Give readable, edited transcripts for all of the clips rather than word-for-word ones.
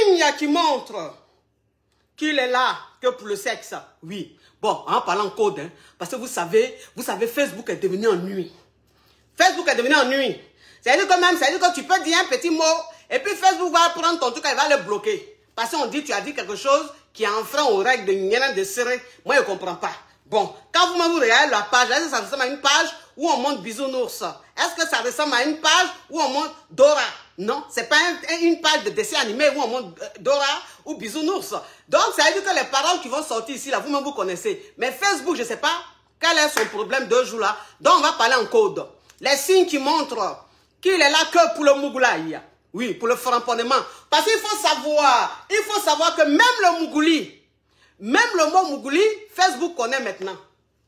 signes qui montrent qu'il est là que pour le sexe, oui. Bon, en parlant code, hein, parce que vous savez, Facebook est devenu ennui. Facebook est devenu ennui. C'est-à-dire que même, c'est-à-dire que tu peux dire un petit mot, et puis Facebook va prendre ton truc et va le bloquer. Parce qu'on dit, tu as dit quelque chose qui enfreint aux règles de Nyana de Serré. Moi, je ne comprends pas. Bon, quand vous regardez la page, est-ce que ça ressemble à une page où on monte Bisounours? Est-ce que ça ressemble à une page où on monte Dora? Non, c'est pas une page de dessin animé où on monte Dora ou Bisounours. Donc, ça veut dire que les paroles qui vont sortir ici, là, vous-même vous connaissez. Mais Facebook, je ne sais pas quel est son problème de jour là. Donc, on va parler en code. Les signes qui montrent qu'il est là que pour le Mougoulaï. Oui, pour le framponnement. Parce qu'il faut savoir que même le Mougouli, même le mot Mougouli, Facebook connaît maintenant.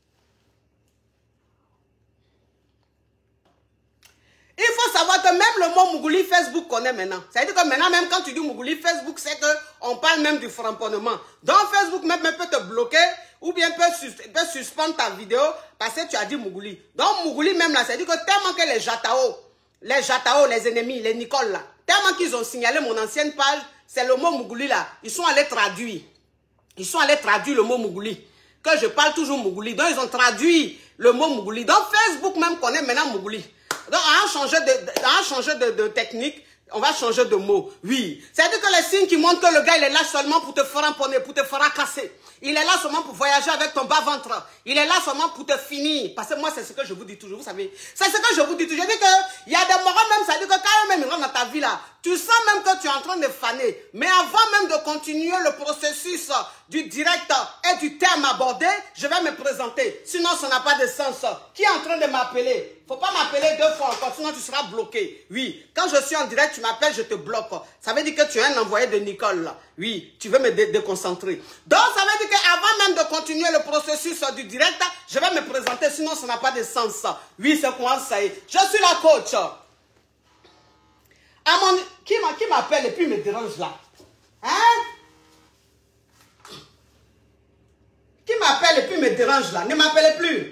Il faut savoir que même le mot Mougouli, Facebook connaît maintenant. C'est-à-dire que maintenant, même quand tu dis Mougouli, Facebook sait qu'on parle même du framponnement. Donc Facebook même peut te bloquer ou bien peut suspendre ta vidéo parce que tu as dit Mougouli. Donc Mougouli même là, c'est-à-dire que tellement que les Jatao, les ennemis, les Nicole là, tellement qu'ils ont signalé mon ancienne page, c'est le mot Mougouli là. Ils sont allés traduire. Ils sont allés traduire le mot Mougouli. Que je parle toujours Mougouli. Donc ils ont traduit le mot Mougouli. Donc Facebook même connaît maintenant Mougouli. Donc on a changé de technique, on va changer de mot. Oui. C'est-à-dire que les signes qui montrent que le gars il est là seulement pour te framponner, pour te fracasser. Il est là seulement pour voyager avec ton bas-ventre. Il est là seulement pour te finir. Parce que moi, c'est ce que je vous dis toujours, vous savez. C'est ce que je vous dis toujours. Je dis qu'il y a des morts même, ça veut dire que quand même ils rentrent dans ta vie là, tu sens même que tu es en train de faner. Mais avant même de continuer le processus du direct et du terme abordé, je vais me présenter. Sinon, ça n'a pas de sens. Qui est en train de m'appeler? Il ne faut pas m'appeler 2 fois encore, sinon tu seras bloqué. Oui, quand je suis en direct, tu m'appelles, je te bloque. Ça veut dire que tu es un envoyé de Nicole. Là. Oui, tu veux me déconcentrer. Donc, ça veut dire qu'avant même de continuer le processus du direct, je vais me présenter, sinon ça n'a pas de sens. Oui, c'est quoi ça y est. Je suis la coach. Qui m'appelle et puis me dérange là? Hein? Qui m'appelle et puis me dérange là? Ne m'appelez plus.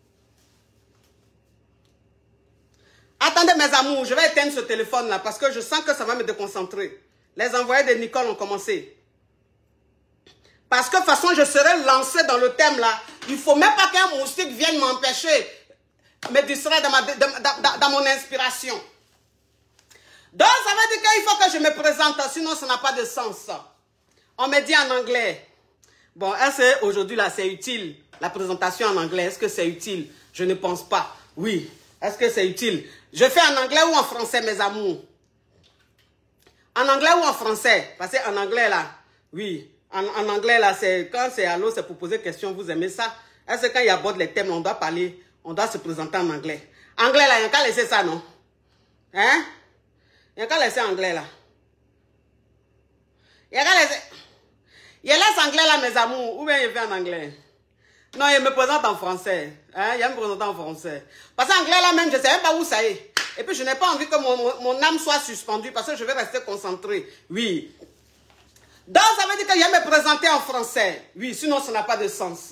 Attendez mes amours, je vais éteindre ce téléphone là parce que je sens que ça va me déconcentrer. Les envoyés de Nicole ont commencé. Parce que de toute façon, je serai lancé dans le thème là. Il ne faut même pas qu'un moustique vienne m'empêcher, me distraire dans mon inspiration. Donc, ça veut dire qu'il faut que je me présente, sinon ça n'a pas de sens. On me dit en anglais. Bon, est-ce qu'aujourd'hui là, c'est utile, la présentation en anglais? Est-ce que c'est utile? Je ne pense pas. Oui. Est-ce que c'est utile? Je fais en anglais ou en français, mes amours? En anglais ou en français? Parce qu'en anglais là, oui. En anglais, là, c'est quand c'est allô, c'est pour poser question, vous aimez ça? Est-ce que quand il aborde les thèmes, on doit parler, on doit se présenter en anglais? Anglais, là, il n'y a qu'à laisser ça, non? Hein? Il n'y a qu'à laisser anglais, là. Il n'y a qu'à laisser... Il laisse anglais, là, mes amours, ou bien il fait en anglais? Non, il me présente en français. Hein? Il me présente en français. Parce qu'anglais, là, même, je ne sais même pas où ça est. Et puis, je n'ai pas envie que mon âme soit suspendue parce que je vais rester concentré. Oui. Donc, ça veut dire qu'il y a me présenter en français. Oui, sinon, ça n'a pas de sens.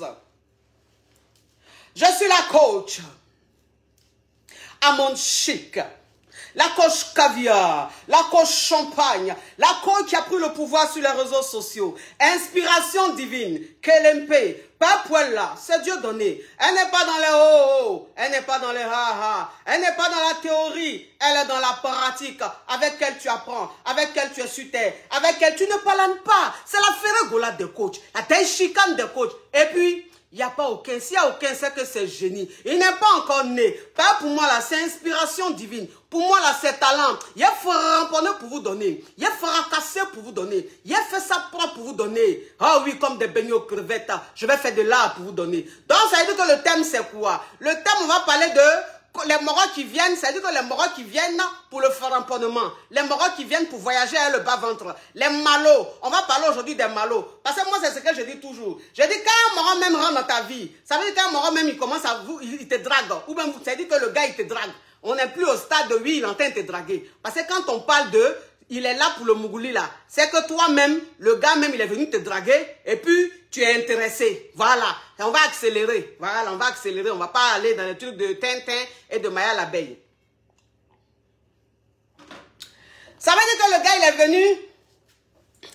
Je suis la coach. Amande chic. La coach caviar. La coach champagne. La coach qui a pris le pouvoir sur les réseaux sociaux. Inspiration divine. Kelempe. Pas poil là. C'est Dieu donné. Elle n'est pas dans les oh-oh. Elle n'est pas dans les ha-ha. Elle n'est pas dans la théorie. Elle est dans la pratique. Avec elle tu apprends. Avec elle tu es sur terre. Avec elle tu ne parles pas. C'est la ferrégolade de coach. La taille chicane de coach. Et puis, il n'y a pas aucun. S'il n'y a aucun, c'est que c'est génie. Il n'est pas encore né. Pas pour moi là, c'est inspiration divine. Pour moi là, c'est talent. Il a ramponné pour vous donner. Il a fracassé pour vous donner. Il a fait ça propre pour vous donner. Ah oui, comme des beignets aux crevettes. Je vais faire de l'art pour vous donner. Donc, ça veut dire que le thème, c'est quoi? Le thème, on va parler de les moraux qui viennent, c'est-à-dire que les moraux qui viennent pour le framponnement, les moraux qui viennent pour voyager avec le bas-ventre, les malots, on va parler aujourd'hui des malots, parce que moi c'est ce que je dis toujours, je dis quand un moral même rentre dans ta vie, ça veut dire qu'un moral même il commence à vous, il te drague, ou bien ça veut dire que le gars il te drague, on n'est plus au stade de oui il est en train de te draguer, parce que quand on parle de il est là pour le Mougouli là, c'est que toi-même, le gars même il est venu te draguer, et puis tu es intéressé, voilà, et on va accélérer, voilà, on va accélérer, on va pas aller dans les trucs de Tintin et de Maya l'abeille. Ça veut dire que le gars il est venu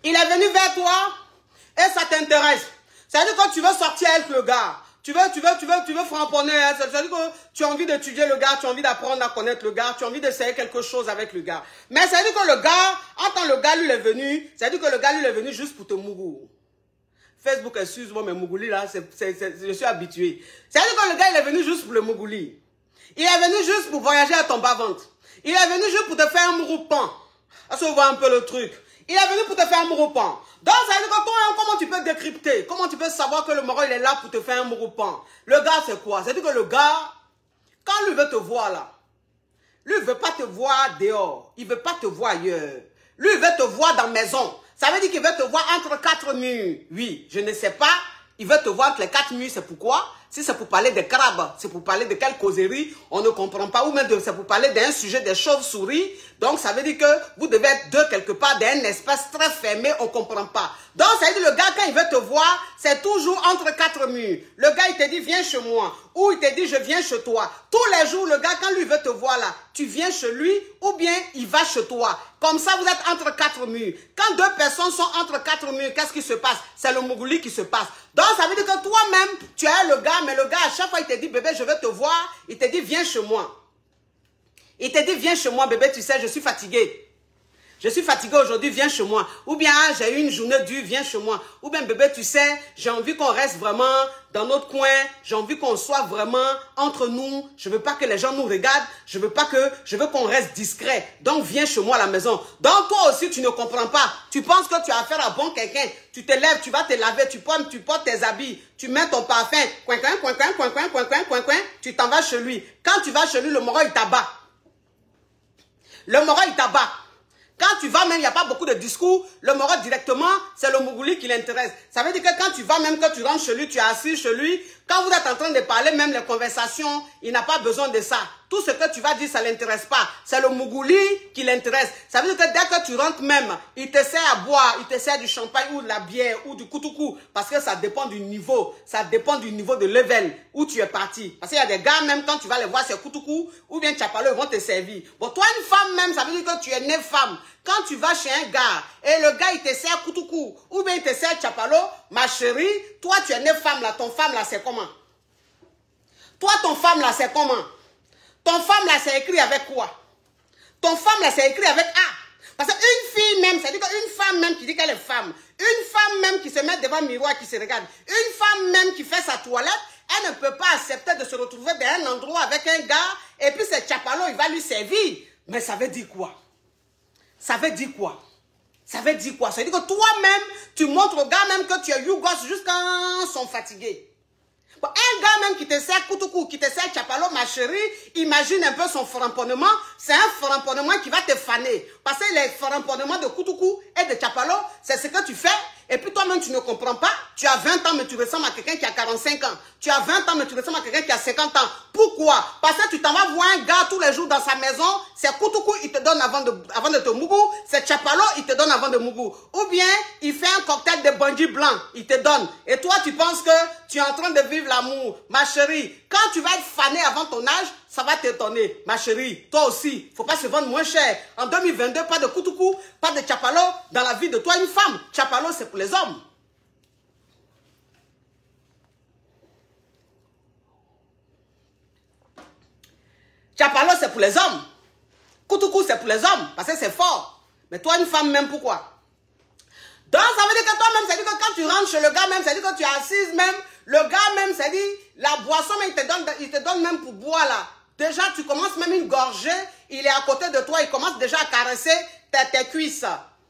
Il est venu vers toi et ça t'intéresse. C'est-à-dire que tu veux sortir avec le gars. Tu veux framponner. C'est-à-dire que tu as envie d'étudier le gars, tu as envie d'apprendre à connaître le gars, tu as envie d'essayer quelque chose avec le gars. Mais c'est-à-dire que le gars, quand le gars lui est venu, c'est-à-dire que le gars lui est venu juste pour te mougou. Facebook, excuse-moi, mais Mougouli là, je suis habitué. C'est-à-dire que le gars, il est venu juste pour le Mougouli. Il est venu juste pour voyager à ton bas-ventre. Il est venu juste pour te faire un mouroupan. Est-ce que vous voyez un peu le truc? Il est venu pour te faire un mouroupan. Donc, ça veut dire que toi, comment tu peux décrypter? Comment tu peux savoir que le moro, il est là pour te faire un mouroupan? Le gars, c'est quoi? C'est-à-dire que le gars, quand lui veut te voir là, lui ne veut pas te voir dehors. Il ne veut pas te voir ailleurs. Lui, il veut te voir dans la maison. Ça veut dire qu'il veut te voir entre 4 murs. Oui, je ne sais pas. Il veut te voir entre les 4 murs, c'est pourquoi? Si c'est pour parler des crabes, c'est pour parler de quelle causerie, on ne comprend pas. Ou même c'est pour parler d'un sujet des chauves-souris. Donc, ça veut dire que vous devez être deux quelque part d'un espace très fermé, on ne comprend pas. Donc, ça veut dire le gars, quand il veut te voir, c'est toujours entre 4 murs. Le gars, il te dit, viens chez moi. Ou il te dit, je viens chez toi. Tous les jours, le gars, quand lui veut te voir là, tu viens chez lui ou bien il va chez toi. Comme ça, vous êtes entre 4 murs. Quand deux personnes sont entre 4 murs, qu'est-ce qui se passe? C'est le Mougouli qui se passe. Donc, ça veut dire que toi-même, tu as le gars, mais le gars, à chaque fois, il te dit, bébé, je veux te voir. Il te dit, viens chez moi. Il te dit, viens chez moi, bébé, tu sais, je suis fatigué. Je suis fatigué aujourd'hui, viens chez moi. Ou bien, j'ai eu une journée dure, viens chez moi. Ou bien, bébé, tu sais, j'ai envie qu'on reste vraiment dans notre coin. J'ai envie qu'on soit vraiment entre nous. Je veux pas que les gens nous regardent. Je veux qu'on reste discret. Donc, viens chez moi à la maison. Donc, toi aussi, tu ne comprends pas. Tu penses que tu as affaire à bon quelqu'un. Tu te lèves, tu vas te laver, tu portes tes habits. Tu mets ton parfum. Tu t'en vas chez lui. Quand tu vas chez lui, le moro, il t'abat. Le moro, il t'abat. Quand tu vas même, il n'y a pas beaucoup de discours. Le moro directement, c'est le Mougouli qui l'intéresse. Ça veut dire que quand tu vas même, que tu rentres chez lui, tu es assis chez lui. Quand vous êtes en train de parler, même les conversations, il n'a pas besoin de ça. Tout ce que tu vas dire, ça ne l'intéresse pas. C'est le Mougouli qui l'intéresse. Ça veut dire que dès que tu rentres même, il te sert à boire, il te sert du champagne ou de la bière ou du koutoukou. Parce que ça dépend du niveau. Ça dépend du niveau de level où tu es parti. Parce qu'il y a des gars, même quand tu vas les voir, c'est koutoukou ou bien tchapalo, ils vont te servir. Bon, toi, une femme même, ça veut dire que tu es née femme. Quand tu vas chez un gars et le gars, il te sert koutoukou ou bien il te sert tchapalo, ma chérie, toi, tu es née femme là, ton femme là, c'est comment? Toi, ton femme là, c'est comment? Ton femme là, c'est écrit avec quoi? Ton femme là, c'est écrit avec A. Parce qu'une fille même, c'est-à-dire qu'une femme même qui dit qu'elle est femme, une femme même qui se met devant le miroir, qui se regarde, une femme même qui fait sa toilette, elle ne peut pas accepter de se retrouver dans un endroit avec un gars et puis ce chapalo, il va lui servir. Mais ça veut dire quoi? Ça veut dire quoi? Ça veut dire quoi? Ça veut dire que toi-même, tu montres aux gars même que tu es yougos jusqu'à quand ils sont fatigués. Bon, un gars même qui te sert koutoukou, qui te sert chapalo, ma chérie, imagine un peu son framponnement. C'est un framponnement qui va te faner. Parce que les framponnements de koutoukou et de chapalo, c'est ce que tu fais. Et puis toi-même, tu ne comprends pas. Tu as 20 ans, mais tu ressembles à quelqu'un qui a 45 ans. Tu as 20 ans, mais tu ressembles à quelqu'un qui a 50 ans. Pourquoi? Parce que tu t'en vas voir un gars tous les jours dans sa maison. C'est koutoukou, il te donne avant de te mougou. C'est chapalo, il te donne avant de mougou. Ou bien, il fait un cocktail de bandit blanc, il te donne. Et toi, tu penses que tu es en train de vivre l'amour. Ma chérie, quand tu vas être fané avant ton âge, ça va t'étonner. Ma chérie, toi aussi, il ne faut pas se vendre moins cher. En 2022, pas de koutoukou, pas de chapalo dans la vie de toi, une femme. Chapalo, c'est pour les hommes. Chapalo, c'est pour les hommes. Koutoukou, c'est pour les hommes, parce que c'est fort. Mais toi, une femme, même, pourquoi? Donc, ça veut dire que toi-même, ça veut dire que quand tu rentres chez le gars même, ça veut dire que tu es assise même, le gars même, ça dit, la boisson, même, il te donne même pour boire là. Déjà, tu commences même une gorgée, il est à côté de toi, il commence déjà à caresser tes cuisses.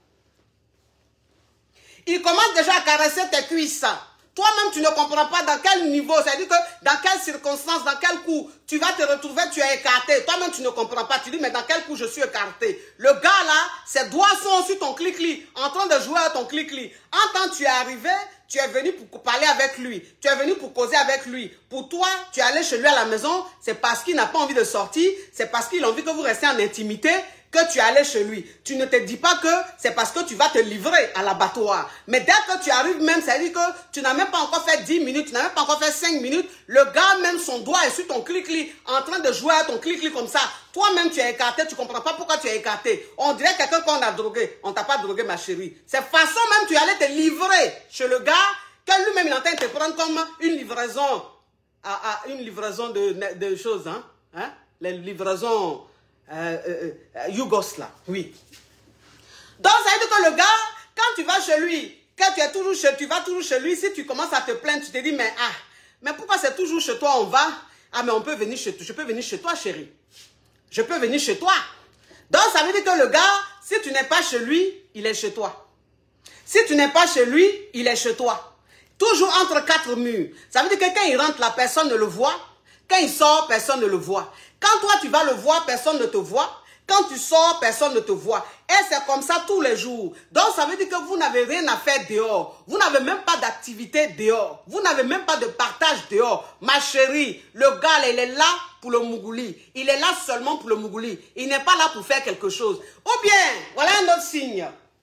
Il commence déjà à caresser tes cuisses. Toi-même, tu ne comprends pas dans quel niveau, c'est-à-dire que dans quelles circonstances, dans quel coup, tu vas te retrouver, tu es écarté. Toi-même, tu ne comprends pas. Tu dis, mais dans quel coup je suis écarté? Le gars là, ses doigts sont sur ton clic-clic, en train de jouer à ton clic-clic. En temps, tu es arrivé, tu es venu pour parler avec lui. Tu es venu pour causer avec lui. Pour toi, tu es allé chez lui à la maison, c'est parce qu'il n'a pas envie de sortir, c'est parce qu'il a envie que vous restiez en intimité. que tu es allé chez lui, tu ne te dis pas que c'est parce que tu vas te livrer à l'abattoir. Mais dès que tu arrives même, ça veut dire que tu n'as même pas encore fait 10 minutes, tu n'as même pas encore fait 5 minutes, le gars même son doigt est sur ton clic-clic, en train de jouer à ton clic-clic comme ça. Toi-même tu es écarté, tu ne comprends pas pourquoi tu es écarté. On dirait quelqu'un qu'on a drogué. On t'a pas drogué ma chérie. C'est façon même tu allais te livrer chez le gars, que lui-même il est en train de te prendre comme une livraison, une livraison de choses, hein? Les livraisons Yougosla, oui. Donc ça veut dire que le gars, quand tu vas chez lui, quand tu vas toujours chez lui, si tu commences à te plaindre, tu te dis, mais pourquoi c'est toujours chez toi on va? Ah, mais on peut venir chez toi, je peux venir chez toi, chérie. Je peux venir chez toi. Donc ça veut dire que le gars, si tu n'es pas chez lui, il est chez toi. Si tu n'es pas chez lui, il est chez toi. Toujours entre 4 murs. Ça veut dire que quand il rentre, la personne ne le voit. Quand il sort, personne ne le voit. Quand toi, tu vas le voir, personne ne te voit. Quand tu sors, personne ne te voit. Et c'est comme ça tous les jours. Donc, ça veut dire que vous n'avez rien à faire dehors. Vous n'avez même pas d'activité dehors. Vous n'avez même pas de partage dehors. Ma chérie, le gars, il est là pour le Mougouli. Il est là seulement pour le Mougouli. Il n'est pas là pour faire quelque chose. Ou bien, voilà un autre signe.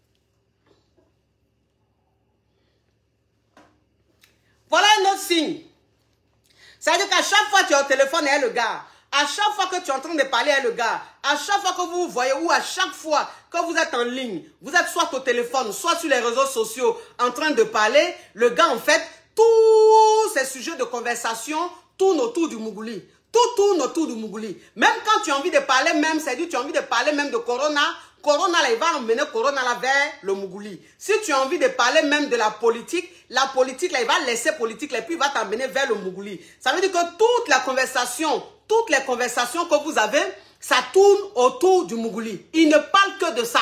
Voilà un autre signe. Ça veut dire qu'à chaque fois que tu es au téléphone avec le gars, à chaque fois que tu es en train de parler avec le gars, à chaque fois que vous vous voyez ou à chaque fois que vous êtes en ligne, vous êtes soit au téléphone, soit sur les réseaux sociaux en train de parler, le gars en fait, tous ces sujets de conversation tournent autour du Mougouli. Tout tourne autour du Mougouli. Même quand tu as envie de parler même, c'est-à-dire tu as envie de parler même de Corona, Corona là, il va emmener Corona là vers le Mougouli. Si tu as envie de parler même de la politique là, il va laisser politique là, et puis il va t'emmener vers le Mougouli. Ça veut dire que toutes les conversations que vous avez, ça tourne autour du Mougouli. Il ne parle que de ça.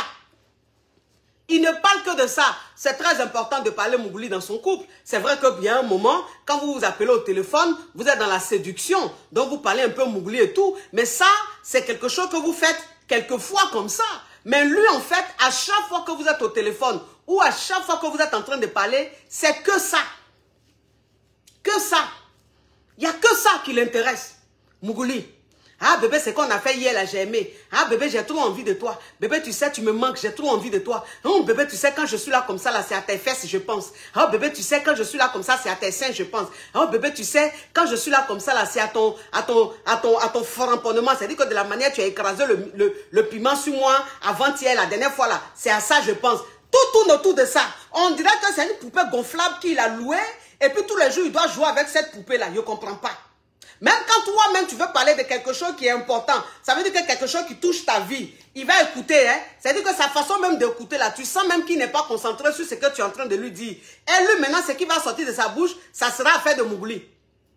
Il ne parle que de ça. C'est très important de parler Mougouli dans son couple. C'est vrai qu'il y a un moment, quand vous vous appelez au téléphone, vous êtes dans la séduction. Donc vous parlez un peu Mougouli et tout. Mais ça, c'est quelque chose que vous faites quelquefois comme ça. Mais lui, en fait, à chaque fois que vous êtes au téléphone ou à chaque fois que vous êtes en train de parler, c'est que ça. Que ça. Il n'y a que ça qui l'intéresse. Mougouli. Ah bébé, c'est qu'on a fait hier là, j'ai aimé. Ah bébé, j'ai trop envie de toi. Bébé, tu sais, tu me manques, j'ai trop envie de toi. Oh bébé, tu sais, quand je suis là comme ça, là, c'est à tes fesses, je pense. Oh bébé, tu sais, quand je suis là comme ça, c'est à tes seins, je pense. Oh bébé, tu sais, quand je suis là comme ça, là, c'est à ton framponnement. C'est-à-dire que de la manière tu as écrasé le piment sur moi avant-hier, la dernière fois là, c'est à ça, je pense. Tout tourne autour de ça. On dirait que c'est une poupée gonflable qu'il a louée et puis tous les jours, il doit jouer avec cette poupée-là. Je ne comprends pas. Même quand toi-même tu veux parler de quelque chose qui est important, ça veut dire que quelque chose qui touche ta vie, il va écouter, hein. C'est-à-dire que sa façon même d'écouter là, tu sens même qu'il n'est pas concentré sur ce que tu es en train de lui dire. Et lui maintenant, ce qui va sortir de sa bouche, ça sera affaire de Mougouli.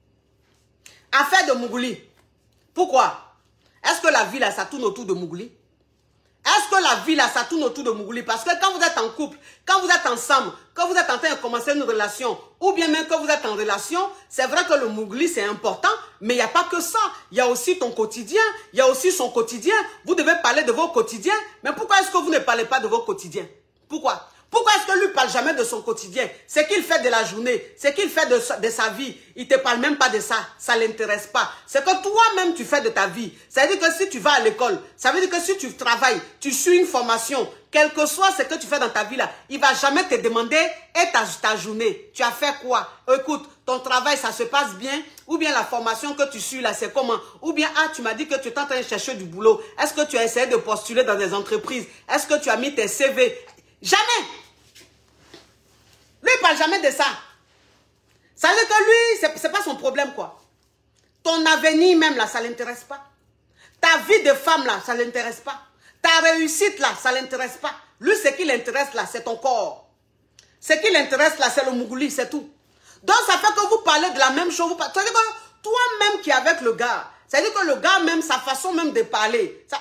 Affaire de Mougouli. Pourquoi? Est-ce que la vie là, ça tourne autour de Mougouli? Est-ce que la vie là, ça tourne autour de Mougouli? Parce que quand vous êtes en couple, quand vous êtes ensemble, quand vous êtes en train de commencer une relation, ou bien même quand vous êtes en relation, c'est vrai que le Mougouli c'est important, mais il n'y a pas que ça. Il y a aussi ton quotidien, il y a aussi son quotidien. Vous devez parler de vos quotidiens. Mais pourquoi est-ce que vous ne parlez pas de vos quotidiens? Pourquoi? Pourquoi est-ce que lui ne parle jamais de son quotidien? Ce qu'il fait de la journée, ce qu'il fait de sa vie, il ne te parle même pas de ça. Ça ne l'intéresse pas. C'est que toi-même tu fais de ta vie. Ça veut dire que si tu vas à l'école, ça veut dire que si tu travailles, tu suis une formation, quel que soit ce que tu fais dans ta vie là, il ne va jamais te demander et ta journée. Tu as fait quoi? Écoute, ton travail, ça se passe bien? Ou bien la formation que tu suis là, c'est comment? Ou bien, ah, tu m'as dit que tu es en train de chercher du boulot. Est-ce que tu as essayé de postuler dans des entreprises? Est-ce que tu as mis tes CV? Jamais. Lui, il ne parle jamais de ça. Ça veut dire que lui, ce n'est pas son problème, quoi. Ton avenir même, là, ça ne l'intéresse pas. Ta vie de femme, là, ça ne l'intéresse pas. Ta réussite, là, ça ne l'intéresse pas. Lui, ce qui l'intéresse, là, c'est ton corps. Ce qui l'intéresse, là, c'est le Mougouli, c'est tout. Donc, ça fait que vous parlez de la même chose. Ça veut dire que toi-même qui es avec le gars, ça veut dire que le gars, même, sa façon même de parler. Ça...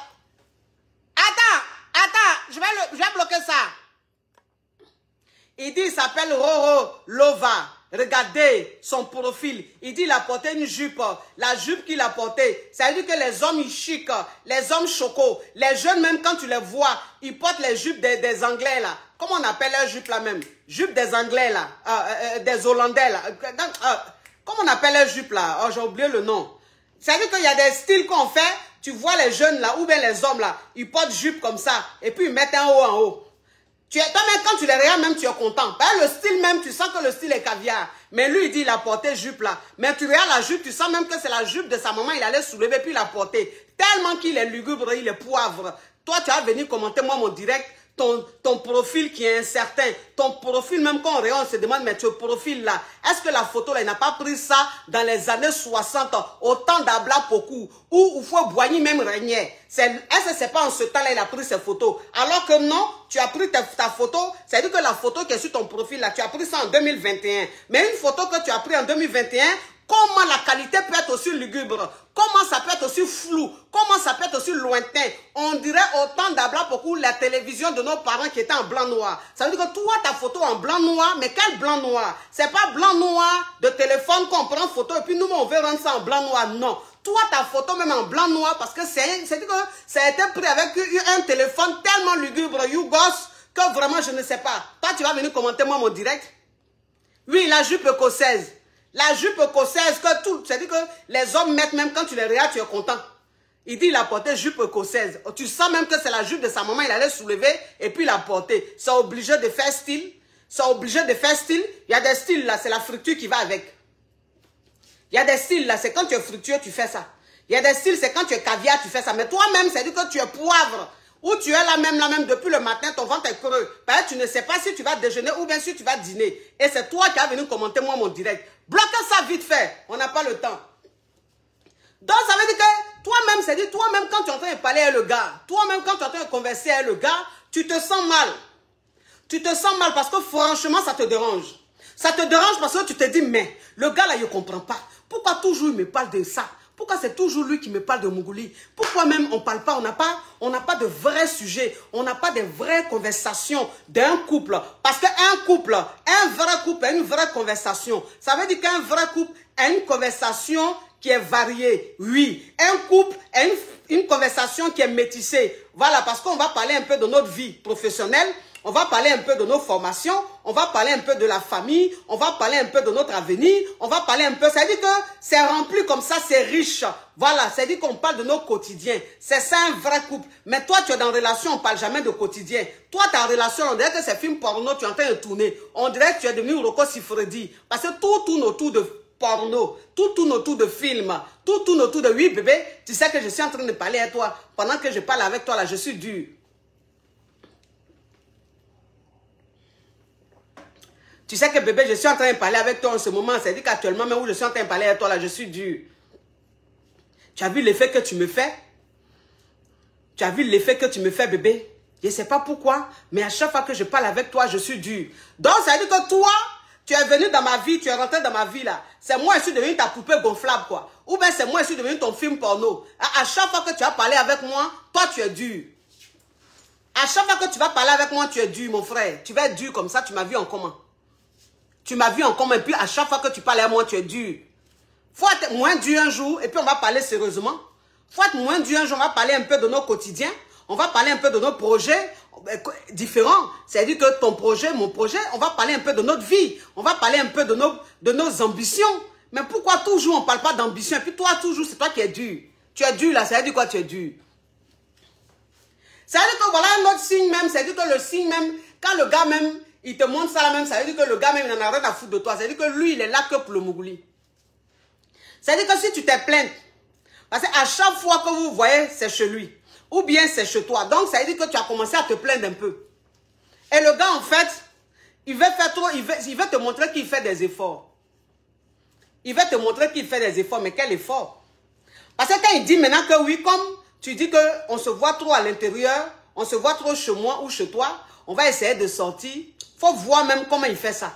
Attends, je vais bloquer ça. Il dit, il s'appelle Roro Lova. Regardez son profil. Il dit, il a porté une jupe. La jupe qu'il a portée, ça veut dire que les hommes chics, les hommes chocos, les jeunes même quand tu les vois, ils portent les jupes des Anglais là. Comment on appelle les jupes là même? Jupes des Anglais là, des Hollandais là. Comment on appelle les jupes là? Oh, j'ai oublié le nom. Ça veut dire qu'il y a des styles qu'on fait. tu vois les jeunes là, ou bien les hommes là, ils portent jupe comme ça, et puis ils mettent un haut en haut. Toi-même, quand tu les regardes, même, tu es content. Le style même, tu sens que le style est caviar. Mais lui, il dit, il a porté jupe là. Mais tu regardes la jupe, tu sens même que c'est la jupe de sa maman, il allait soulever, puis il a porté. Tellement qu'il est lugubre, il est poivre. Toi, tu vas venir commenter, moi, mon direct, ton profil qui est incertain. Ton profil, même quand on regarde, on se demande, mais ce profil-là, est-ce que la photo, là, il n'a pas pris ça dans les années 60, au temps d'Abla Pokou, où Boigny même régnait. Est-ce que c'est pas en ce temps-là, il a pris ces photos? Alors que non, tu as pris ta photo, c'est-à-dire que la photo qui est sur ton profil, là, tu as pris ça en 2021. Mais une photo que tu as pris en 2021, comment la qualité peut être aussi lugubre? Comment ça peut être aussi flou? Comment ça peut être aussi lointain? On dirait autant d'Abla Pokou, la télévision de nos parents qui étaient en blanc-noir. Ça veut dire que toi, ta photo en blanc-noir, mais quel blanc-noir? C'est pas blanc-noir de téléphone qu'on prend photo et puis nous, on veut rendre ça en blanc-noir. Non. Toi, ta photo même en blanc-noir, parce que c'est-à-dire que ça a été pris avec un téléphone tellement lugubre, YouGos, que vraiment, je ne sais pas. Toi, tu vas venir commenter moi mon direct? Oui, la jupe écossaise. La jupe écossaise, que tout, c'est-à-dire que les hommes mettent même quand tu les regardes, tu es content. Il dit il a porté jupe écossaise. Tu sens même que c'est la jupe de sa maman, il allait soulever et puis il a porté. C'est obligé de faire style. C'est obligé de faire style. Il y a des styles là, c'est la fructure qui va avec. Il y a des styles là, c'est quand tu es fructueux, tu fais ça. Il y a des styles, c'est quand tu es caviar, tu fais ça. Mais toi-même, c'est-à-dire que tu es poivre. Ou tu es là même, depuis le matin, ton ventre est creux. Parce que tu ne sais pas si tu vas déjeuner ou bien si tu vas dîner. Et c'est toi qui as venu commenter moi mon direct. Bloquez ça vite fait. On n'a pas le temps. Donc ça veut dire que toi-même, c'est-à-dire toi-même quand tu es en train de parler avec le gars, toi-même quand tu es en train de converser avec le gars, tu te sens mal. Tu te sens mal parce que franchement, ça te dérange. Ça te dérange parce que tu te dis, mais le gars là, il ne comprend pas. Pourquoi toujours il me parle de ça? Pourquoi c'est toujours lui qui me parle de Mougouli? Pourquoi même on ne parle pas, on n'a pas de vrais sujets, on n'a pas de vraies conversations d'un couple? Parce qu'un couple, un vrai couple a une vraie conversation. Ça veut dire qu'un vrai couple a une conversation qui est variée. Oui, un couple a une conversation qui est métissée. Voilà, parce qu'on va parler un peu de notre vie professionnelle. On va parler un peu de nos formations, on va parler un peu de la famille, on va parler un peu de notre avenir, on va parler un peu, c'est-à-dire que c'est rempli comme ça, c'est riche. Voilà, c'est-à-dire qu'on parle de nos quotidiens. C'est ça un vrai couple. Mais toi, tu es dans une relation, on ne parle jamais de quotidien. Toi, ta relation, on dirait que c'est film porno, tu es en train de tourner. On dirait que tu es devenu Rocco Siffredi. Parce que tout tourne autour de porno, tout tourne autour de films, tout tourne autour de oui, bébé, tu sais que je suis en train de parler à toi. Pendant que je parle avec toi, là, je suis dur. Tu sais que bébé, je suis en train de parler avec toi en ce moment. C'est-à-dire qu'actuellement, même où je suis en train de parler avec toi, là, je suis dur. Tu as vu l'effet que tu me fais? Tu as vu l'effet que tu me fais, bébé? Je ne sais pas pourquoi, mais à chaque fois que je parle avec toi, je suis dur. Donc, ça veut dire que toi, tu es venu dans ma vie, tu es rentré dans ma vie, là. C'est moi, je suis devenu ta poupée gonflable, quoi. Ou bien c'est moi, je suis devenu ton film porno. À chaque fois que tu as parlé avec moi, toi, tu es dur. À chaque fois que tu vas parler avec moi, tu es dur, mon frère. Tu vas être dur comme ça, tu m'as vu en commun. Tu m'as vu en commun, et puis à chaque fois que tu parles à moi, tu es dur. Faut être moins dur un jour, et puis on va parler sérieusement. Faut être moins dur un jour, on va parler un peu de nos quotidiens. On va parler un peu de nos projets différents. C'est-à-dire que ton projet, mon projet, on va parler un peu de notre vie. On va parler un peu de nos ambitions. Mais pourquoi toujours on ne parle pas d'ambition? Et puis toi, toujours, c'est toi qui es dur. Tu es dur là, ça veut dire quoi tu es dur? Ça veut dire que voilà un autre signe même, c'est-à-dire que le signe même, quand le gars même, il te montre ça là même, ça veut dire que le gars même, il n'en a rien à foutre de toi. Ça veut dire que lui, il est là que pour le Mougouli. Ça veut dire que si tu t'es plainte, parce qu'à chaque fois que vous voyez, c'est chez lui. Ou bien c'est chez toi. Donc, ça veut dire que tu as commencé à te plaindre un peu. Et le gars, en fait, il veut te montrer qu'il fait des efforts. Il veut te montrer qu'il fait des efforts. Mais quel effort? Parce que quand il dit maintenant que oui, comme tu dis qu'on se voit trop à l'intérieur, on se voit trop chez moi ou chez toi, on va essayer de sortir. Il faut voir même comment il fait ça.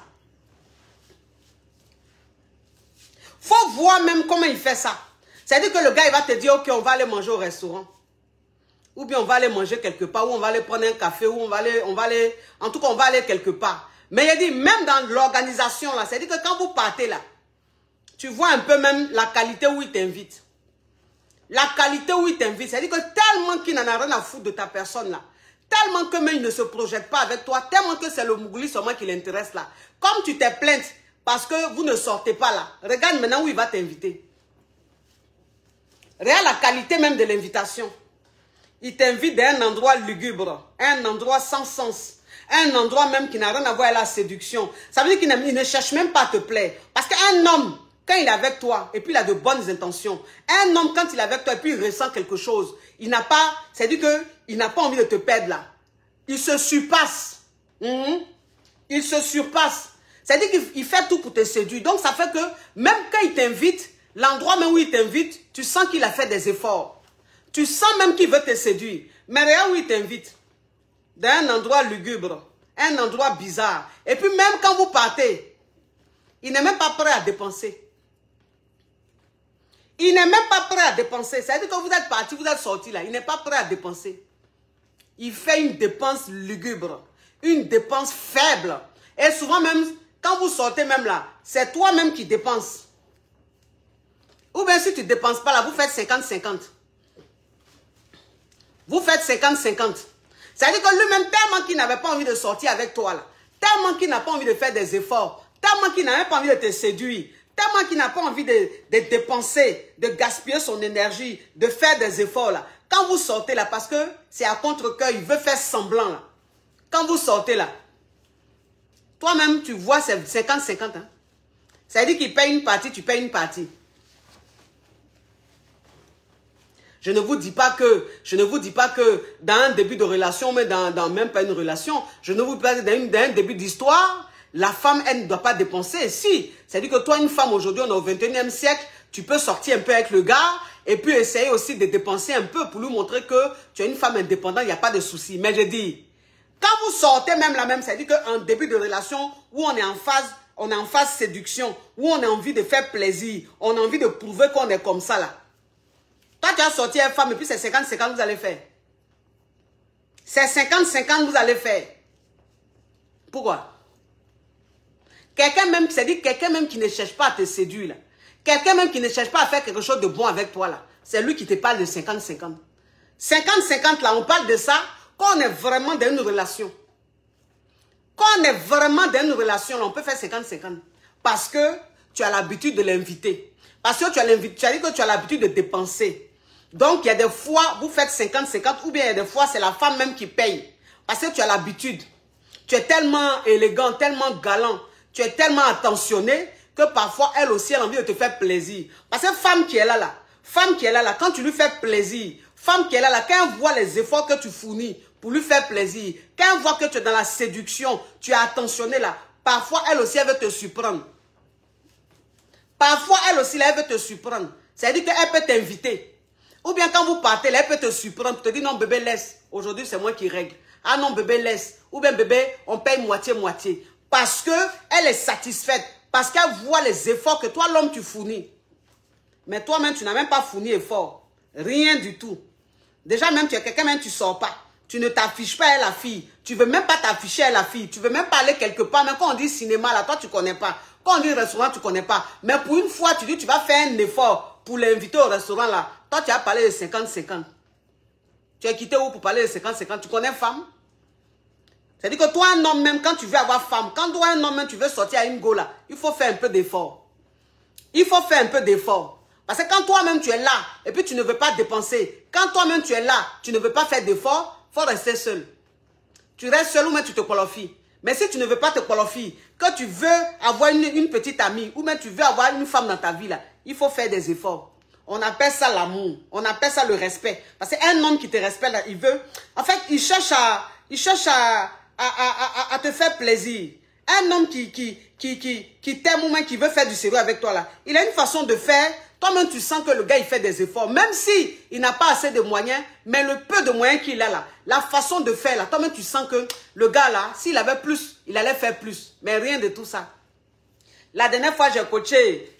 Il faut voir même comment il fait ça. C'est-à-dire que le gars, il va te dire, ok, on va aller manger au restaurant. Ou bien on va aller manger quelque part, ou on va aller prendre un café, ou en tout cas, on va aller quelque part. Mais il dit, même dans l'organisation, là, c'est-à-dire que quand vous partez là, tu vois un peu même la qualité où il t'invite. La qualité où il t'invite, c'est-à-dire que tellement qu'il n'en a rien à foutre de ta personne là, tellement que même il ne se projette pas avec toi, tellement que c'est le Mougouli seulement qui l'intéresse là. Comme tu t'es plainte parce que vous ne sortez pas là, regarde maintenant où il va t'inviter. Regarde la qualité même de l'invitation. Il t'invite dans un endroit lugubre, un endroit sans sens, un endroit même qui n'a rien à voir avec la séduction. Ça veut dire qu'il ne cherche même pas à te plaire. Parce qu'un homme, quand il est avec toi, et puis il a de bonnes intentions, un homme, quand il est avec toi, et puis il ressent quelque chose, il n'a pas, c'est-à-dire qu'il n'a pas envie de te perdre là. Il se surpasse. Il se surpasse. C'est-à-dire qu'il fait tout pour te séduire. Donc ça fait que, même quand il t'invite, l'endroit même où il t'invite, tu sens qu'il a fait des efforts. Tu sens même qu'il veut te séduire. Mais regarde où il t'invite. Dans un endroit lugubre, un endroit bizarre. Et puis même quand vous partez, il n'est même pas prêt à dépenser. Il n'est même pas prêt à dépenser. C'est-à-dire que vous êtes parti, vous êtes sorti là. Il n'est pas prêt à dépenser. Il fait une dépense lugubre. Une dépense faible. Et souvent même, quand vous sortez même là, c'est toi-même qui dépenses. Ou bien si tu ne dépenses pas là, vous faites 50-50. Vous faites 50-50. C'est-à-dire que lui-même, tellement qu'il n'avait pas envie de sortir avec toi là, tellement qu'il n'a pas envie de faire des efforts, tellement qu'il n'avait pas envie de te séduire, tellement qu'il n'a pas envie de dépenser, de gaspiller son énergie, de faire des efforts là. Quand vous sortez là, parce que c'est à contre-cœur, il veut faire semblant là. Quand vous sortez là, toi-même, tu vois, c'est 50-50. Hein? C'est-à-dire qu'il paye une partie, tu payes une partie. Je ne vous dis pas que dans un début de relation, mais dans même pas une relation, je ne vous dis pas que dans un début d'histoire, la femme, elle ne doit pas dépenser. Si, c'est-à-dire que toi, une femme, aujourd'hui, on est au 21e siècle, tu peux sortir un peu avec le gars et puis essayer aussi de dépenser un peu pour lui montrer que tu es une femme indépendante, il n'y a pas de souci. Mais je dis, quand vous sortez même la même, c'est-à-dire qu'en début de relation où on est en phase séduction, où on a envie de faire plaisir, on a envie de prouver qu'on est comme ça là. Toi, tu as sorti une femme et puis c'est 50-50 vous allez faire. C'est 50-50 vous allez faire. Pourquoi? Quelqu'un même, c'est-à-dire quelqu'un même qui ne cherche pas à te séduire là. Quelqu'un même qui ne cherche pas à faire quelque chose de bon avec toi là. C'est lui qui te parle de 50-50. 50-50 là, on parle de ça quand on est vraiment dans une relation. Quand on est vraiment dans une relation là, on peut faire 50-50. Parce que tu as l'habitude de l'inviter. Parce que tu as dit que tu as l'habitude de dépenser. Donc, il y a des fois, vous faites 50-50 ou bien il y a des fois, c'est la femme même qui paye. Parce que tu as l'habitude. Tu es tellement élégant, tellement galant, tu es tellement attentionné que parfois, elle aussi, elle a envie de te faire plaisir. Parce que femme qui est là, quand tu lui fais plaisir, femme qui est là, quand elle voit les efforts que tu fournis pour lui faire plaisir, quand elle voit que tu es dans la séduction, tu es attentionné là, parfois, elle aussi, elle veut te surprendre. Parfois, elle aussi, elle veut te surprendre. C'est-à-dire qu'elle peut t'inviter. Ou bien quand vous partez, elle peut te surprendre, te dire non bébé laisse, aujourd'hui c'est moi qui règle. Ah non bébé laisse, ou bien bébé on paye moitié-moitié. Parce qu'elle est satisfaite, parce qu'elle voit les efforts que toi l'homme tu fournis. Mais toi-même tu n'as même pas fourni effort, rien du tout. Déjà même tu es quelqu'un, même tu ne sors pas, tu ne t'affiches pas à la fille, tu ne veux même pas t'afficher à la fille, tu ne veux même pas aller quelque part, même quand on dit cinéma là, toi tu ne connais pas. Quand on dit restaurant, tu ne connais pas. Mais pour une fois, tu dis tu vas faire un effort pour l'inviter au restaurant là. Toi, tu as parlé de 50-50. Tu as quitté où pour parler de 50-50? Tu connais femme? C'est-à-dire que toi, un homme même, quand tu veux avoir femme, quand toi, un homme même, tu veux sortir à une go là, il faut faire un peu d'effort. Il faut faire un peu d'effort. Parce que quand toi-même, tu es là, et puis tu ne veux pas dépenser, quand toi-même, tu es là, tu ne veux pas faire d'effort, il faut rester seul. Tu restes seul ou même tu te qualifies. Mais si tu ne veux pas te qualifier, que tu veux avoir une petite amie, ou même tu veux avoir une femme dans ta vie là, il faut faire des efforts. On appelle ça l'amour. On appelle ça le respect. Parce qu'un homme qui te respecte, il veut... En fait, il cherche à te faire plaisir. Un homme qui t'aime ou même qui veut faire du sérieux avec toi, là, il a une façon de faire. Toi-même, tu sens que le gars, il fait des efforts. Même si il n'a pas assez de moyens, mais le peu de moyens qu'il a là, la façon de faire, là, toi-même, tu sens que le gars, là, s'il avait plus, il allait faire plus. Mais rien de tout ça. La dernière fois, j'ai coaché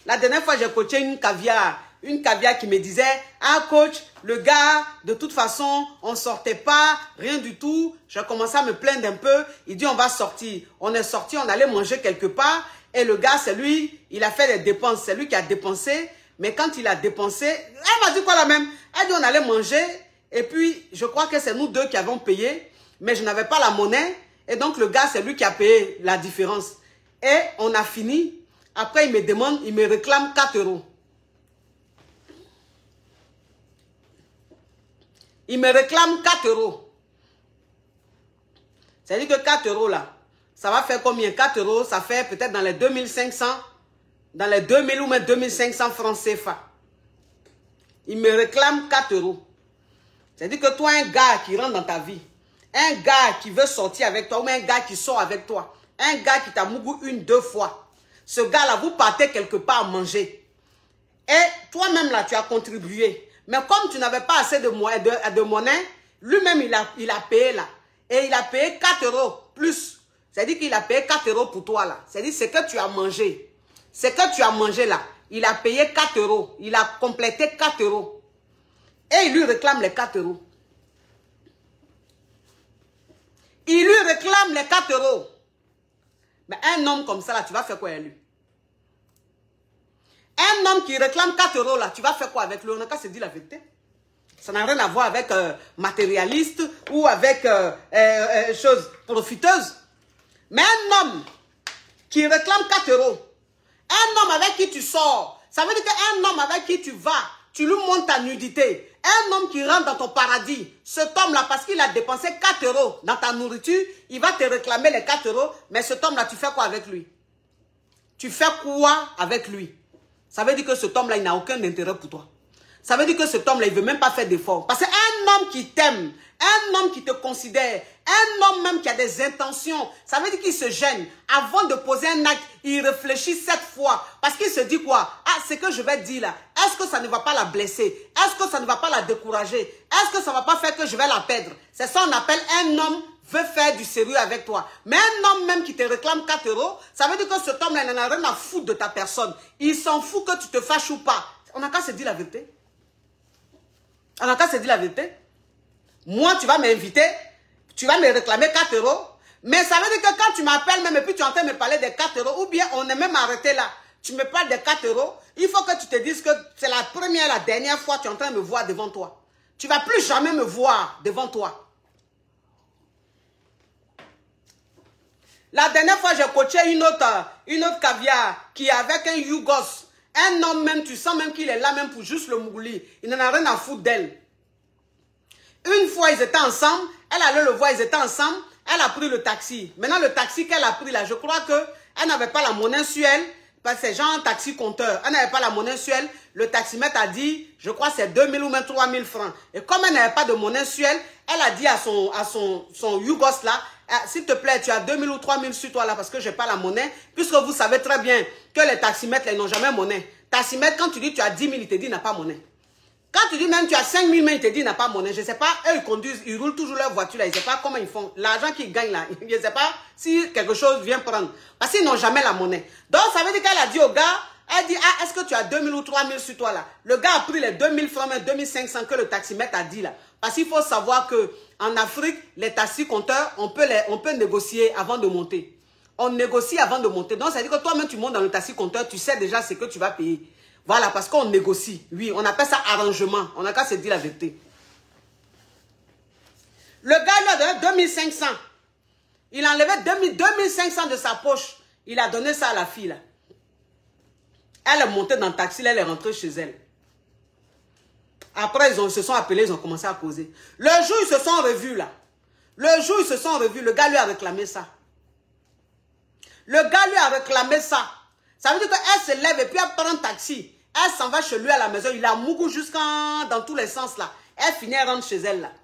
une caviar qui me disait, ah coach, le gars, de toute façon, on ne sortait pas, rien du tout. J'ai commencé à me plaindre un peu. Il dit, on va sortir. On est sorti, on allait manger quelque part. Et le gars, c'est lui, il a fait des dépenses. C'est lui qui a dépensé. Mais quand il a dépensé, elle m'a dit quoi la même? Elle dit, on allait manger. Et puis, je crois que c'est nous deux qui avons payé. Mais je n'avais pas la monnaie. Et donc, le gars, c'est lui qui a payé la différence. Et on a fini. Après, il me demande, il me réclame 4 €. Il me réclame 4 €. C'est-à-dire que 4 € là, ça va faire combien? 4 €, ça fait peut-être dans les 2500, dans les 2000 ou même 2500 francs CFA. Il me réclame 4 €. C'est-à-dire que toi, un gars qui rentre dans ta vie, un gars qui veut sortir avec toi, ou un gars qui sort avec toi, un gars qui t'a mougou 1, 2 fois, ce gars-là, vous partez quelque part manger. Et toi-même là, tu as contribué. Mais comme tu n'avais pas assez de monnaie, lui-même, il a payé là. Et il a payé 4 € plus. C'est-à-dire qu'il a payé 4 € pour toi là. C'est-à-dire ce que tu as mangé. Ce que tu as mangé là, il a payé 4 €. Il a complété 4 €. Et il lui réclame les 4 €. Il lui réclame les 4 €. Mais un homme comme ça là, tu vas faire quoi avec lui? Un homme qui réclame 4 € là, tu vas faire quoi avec lui? On n'a qu'à se dire la vérité. Ça n'a rien à voir avec matérialiste ou avec chose profiteuse. Mais un homme qui réclame 4 €, un homme avec qui tu sors, ça veut dire qu'un homme avec qui tu vas, tu lui montres ta nudité. Un homme qui rentre dans ton paradis, cet homme-là, parce qu'il a dépensé 4 € dans ta nourriture, il va te réclamer les 4 €, mais cet homme-là, tu fais quoi avec lui? Tu fais quoi avec lui? Ça veut dire que cet homme-là, il n'a aucun intérêt pour toi. Ça veut dire que cet homme-là, il ne veut même pas faire d'efforts. Parce qu'un homme qui t'aime, un homme qui te considère, un homme même qui a des intentions, ça veut dire qu'il se gêne. Avant de poser un acte, il réfléchit 7 fois. Parce qu'il se dit quoi? Ah, ce que je vais dire là, est-ce que ça ne va pas la blesser? Est-ce que ça ne va pas la décourager? Est-ce que ça ne va pas faire que je vais la perdre? C'est ça qu'on appelle un homme veut faire du sérieux avec toi. Mais un homme même qui te réclame 4 €, ça veut dire que cet homme-là n'en a rien à foutre de ta personne. Il s'en fout que tu te fâches ou pas. On n'a qu'à se dire la vérité. On n'a qu'à se dire la vérité. Moi, tu vas m'inviter, tu vas me réclamer 4 €. Mais ça veut dire que quand tu m'appelles même et puis tu es en train de me parler des 4 €, ou bien on est même arrêté là, tu me parles des 4 €, il faut que tu te dises que c'est la première, la dernière fois que tu es en train de me voir devant toi. Tu ne vas plus jamais me voir devant toi. La dernière fois, j'ai coaché une autre caviar qui est avec un Yougos. Un homme même, tu sens même qu'il est là même pour juste le mougouli. Il n'en a rien à foutre d'elle. Une fois, ils étaient ensemble. Elle allait le voir, ils étaient ensemble. Elle a pris le taxi. Maintenant, le taxi qu'elle a pris là, je crois qu'elle n'avait pas la monnaie sur elle. Parce que c'est genre un taxi compteur. Elle n'avait pas la monnaie sur elle. Le taximètre a dit, je crois que c'est 2000 ou même 3000 francs. Et comme elle n'avait pas de monnaie sur elle, elle a dit à son Yougos là, s'il te plaît, tu as 2000 ou 3000 sur toi là parce que je n'ai pas la monnaie. Puisque vous savez très bien que les taximètres là, ils n'ont jamais monnaie. Taximètre, quand tu dis tu as 10 000, il te dit il n'a pas monnaie. Quand tu dis même tu as 5 000, mais il te dit il n'a pas monnaie. Je ne sais pas, eux ils conduisent, ils roulent toujours leur voiture là. Je ne sais pas comment ils font. L'argent qu'ils gagnent là, je ne sais pas si quelque chose vient prendre. Parce qu'ils n'ont jamais la monnaie. Donc ça veut dire qu'elle a dit au gars, elle dit, ah, est-ce que tu as 2000 ou 3000 sur toi là? Le gars a pris les 2000 francs, mais 2500 que le taximètre a dit là. Parce qu'il faut savoir qu'en Afrique, les taxis compteurs, on peut négocier avant de monter. On négocie avant de monter. Donc, ça veut dire que toi-même, tu montes dans le taxi compteur, tu sais déjà ce que tu vas payer. Voilà, parce qu'on négocie. Oui, on appelle ça arrangement. On n'a qu'à se dire la vérité. Le gars lui a donné 2500. Il a enlevé 2500 de sa poche. Il a donné ça à la fille là. Elle est montée dans le taxi, elle est rentrée chez elle. Après, ils se sont appelés, ils ont commencé à causer. Le jour, ils se sont revus là. Le jour, ils se sont revus, le gars lui a réclamé ça. Le gars lui a réclamé ça. Ça veut dire qu'elle se lève et puis elle prend un taxi. Elle s'en va chez lui à la maison. Il a mougou dans tous les sens là. Elle finit, elle rentre chez elle là.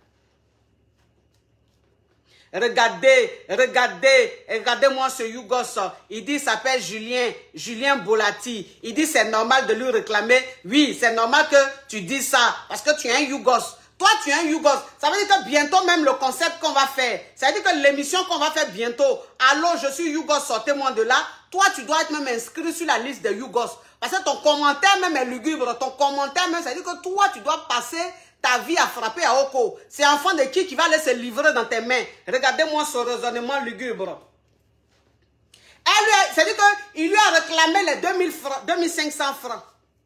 Regardez-moi ce Yougos. Il dit, il s'appelle Julien Bolati. Il dit, c'est normal de lui réclamer. Oui, c'est normal que tu dises ça, parce que tu es un Yougos. Toi, tu es un Yougos. Ça veut dire que bientôt, même le concept qu'on va faire, ça veut dire que l'émission qu'on va faire bientôt, allô, je suis Yougos, sortez-moi de là. Toi, tu dois être même inscrit sur la liste des Yougos. Parce que ton commentaire même est lugubre. Ton commentaire même, ça veut dire que toi, tu dois passer ta vie à frapper à Oko. C'est enfant de qui va aller se livrer dans tes mains. Regardez-moi ce raisonnement lugubre. C'est-à-dire qu'il lui a réclamé les 2500 francs.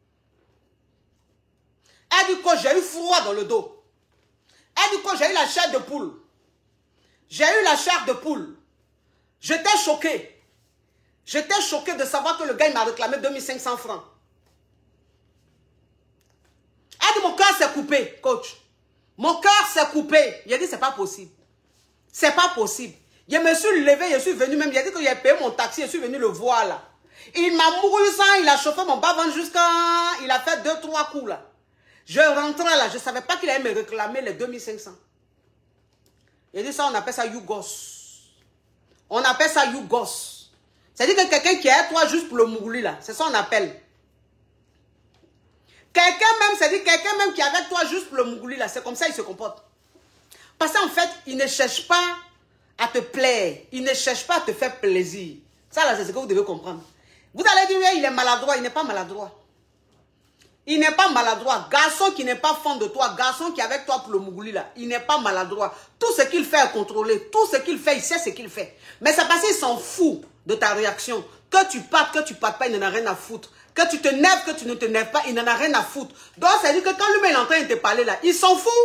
Elle dit que j'ai eu froid dans le dos. Elle dit que j'ai eu la chair de poule. J'ai eu la chair de poule. J'étais choqué. J'étais choqué de savoir que le gars m'a réclamé 2500 francs. Elle dit, mon cœur s'est coupé, coach. Mon cœur s'est coupé. Il a dit, c'est pas possible. C'est pas possible. Je me suis levé, je suis venu même. Il a dit que j'ai payé mon taxi, je suis venu le voir là. Il m'a mouru sans, il a chauffé mon bas-ventre jusqu'à... Il a fait 2-3 coups là. Je rentrais là, je ne savais pas qu'il allait me réclamer les 2500. Il a dit ça, on appelle ça Yougos. On appelle ça Yougos. C'est-à-dire que quelqu'un qui est à toi juste pour le mougli là, c'est ça qu'on appelle. Quelqu'un même, c'est-à-dire quelqu'un même qui est avec toi juste pour le mougli là, c'est comme ça il se comporte. Parce qu'en fait, il ne cherche pas à te plaire. Il ne cherche pas à te faire plaisir. Ça là, c'est ce que vous devez comprendre. Vous allez dire, oui, il est maladroit. Il n'est pas maladroit. Il n'est pas maladroit. Garçon qui n'est pas fan de toi, garçon qui est avec toi pour le mougouli là, il n'est pas maladroit. Tout ce qu'il fait est contrôlé. Tout ce qu'il fait, il sait ce qu'il fait. Mais c'est parce qu'il s'en fout de ta réaction. Que tu partes pas, il n'en a rien à foutre. Que tu te nerves, que tu ne te nerves pas, il n'en a rien à foutre. Donc, ça veut dire que quand lui-même est en train de te parler là, il s'en fout.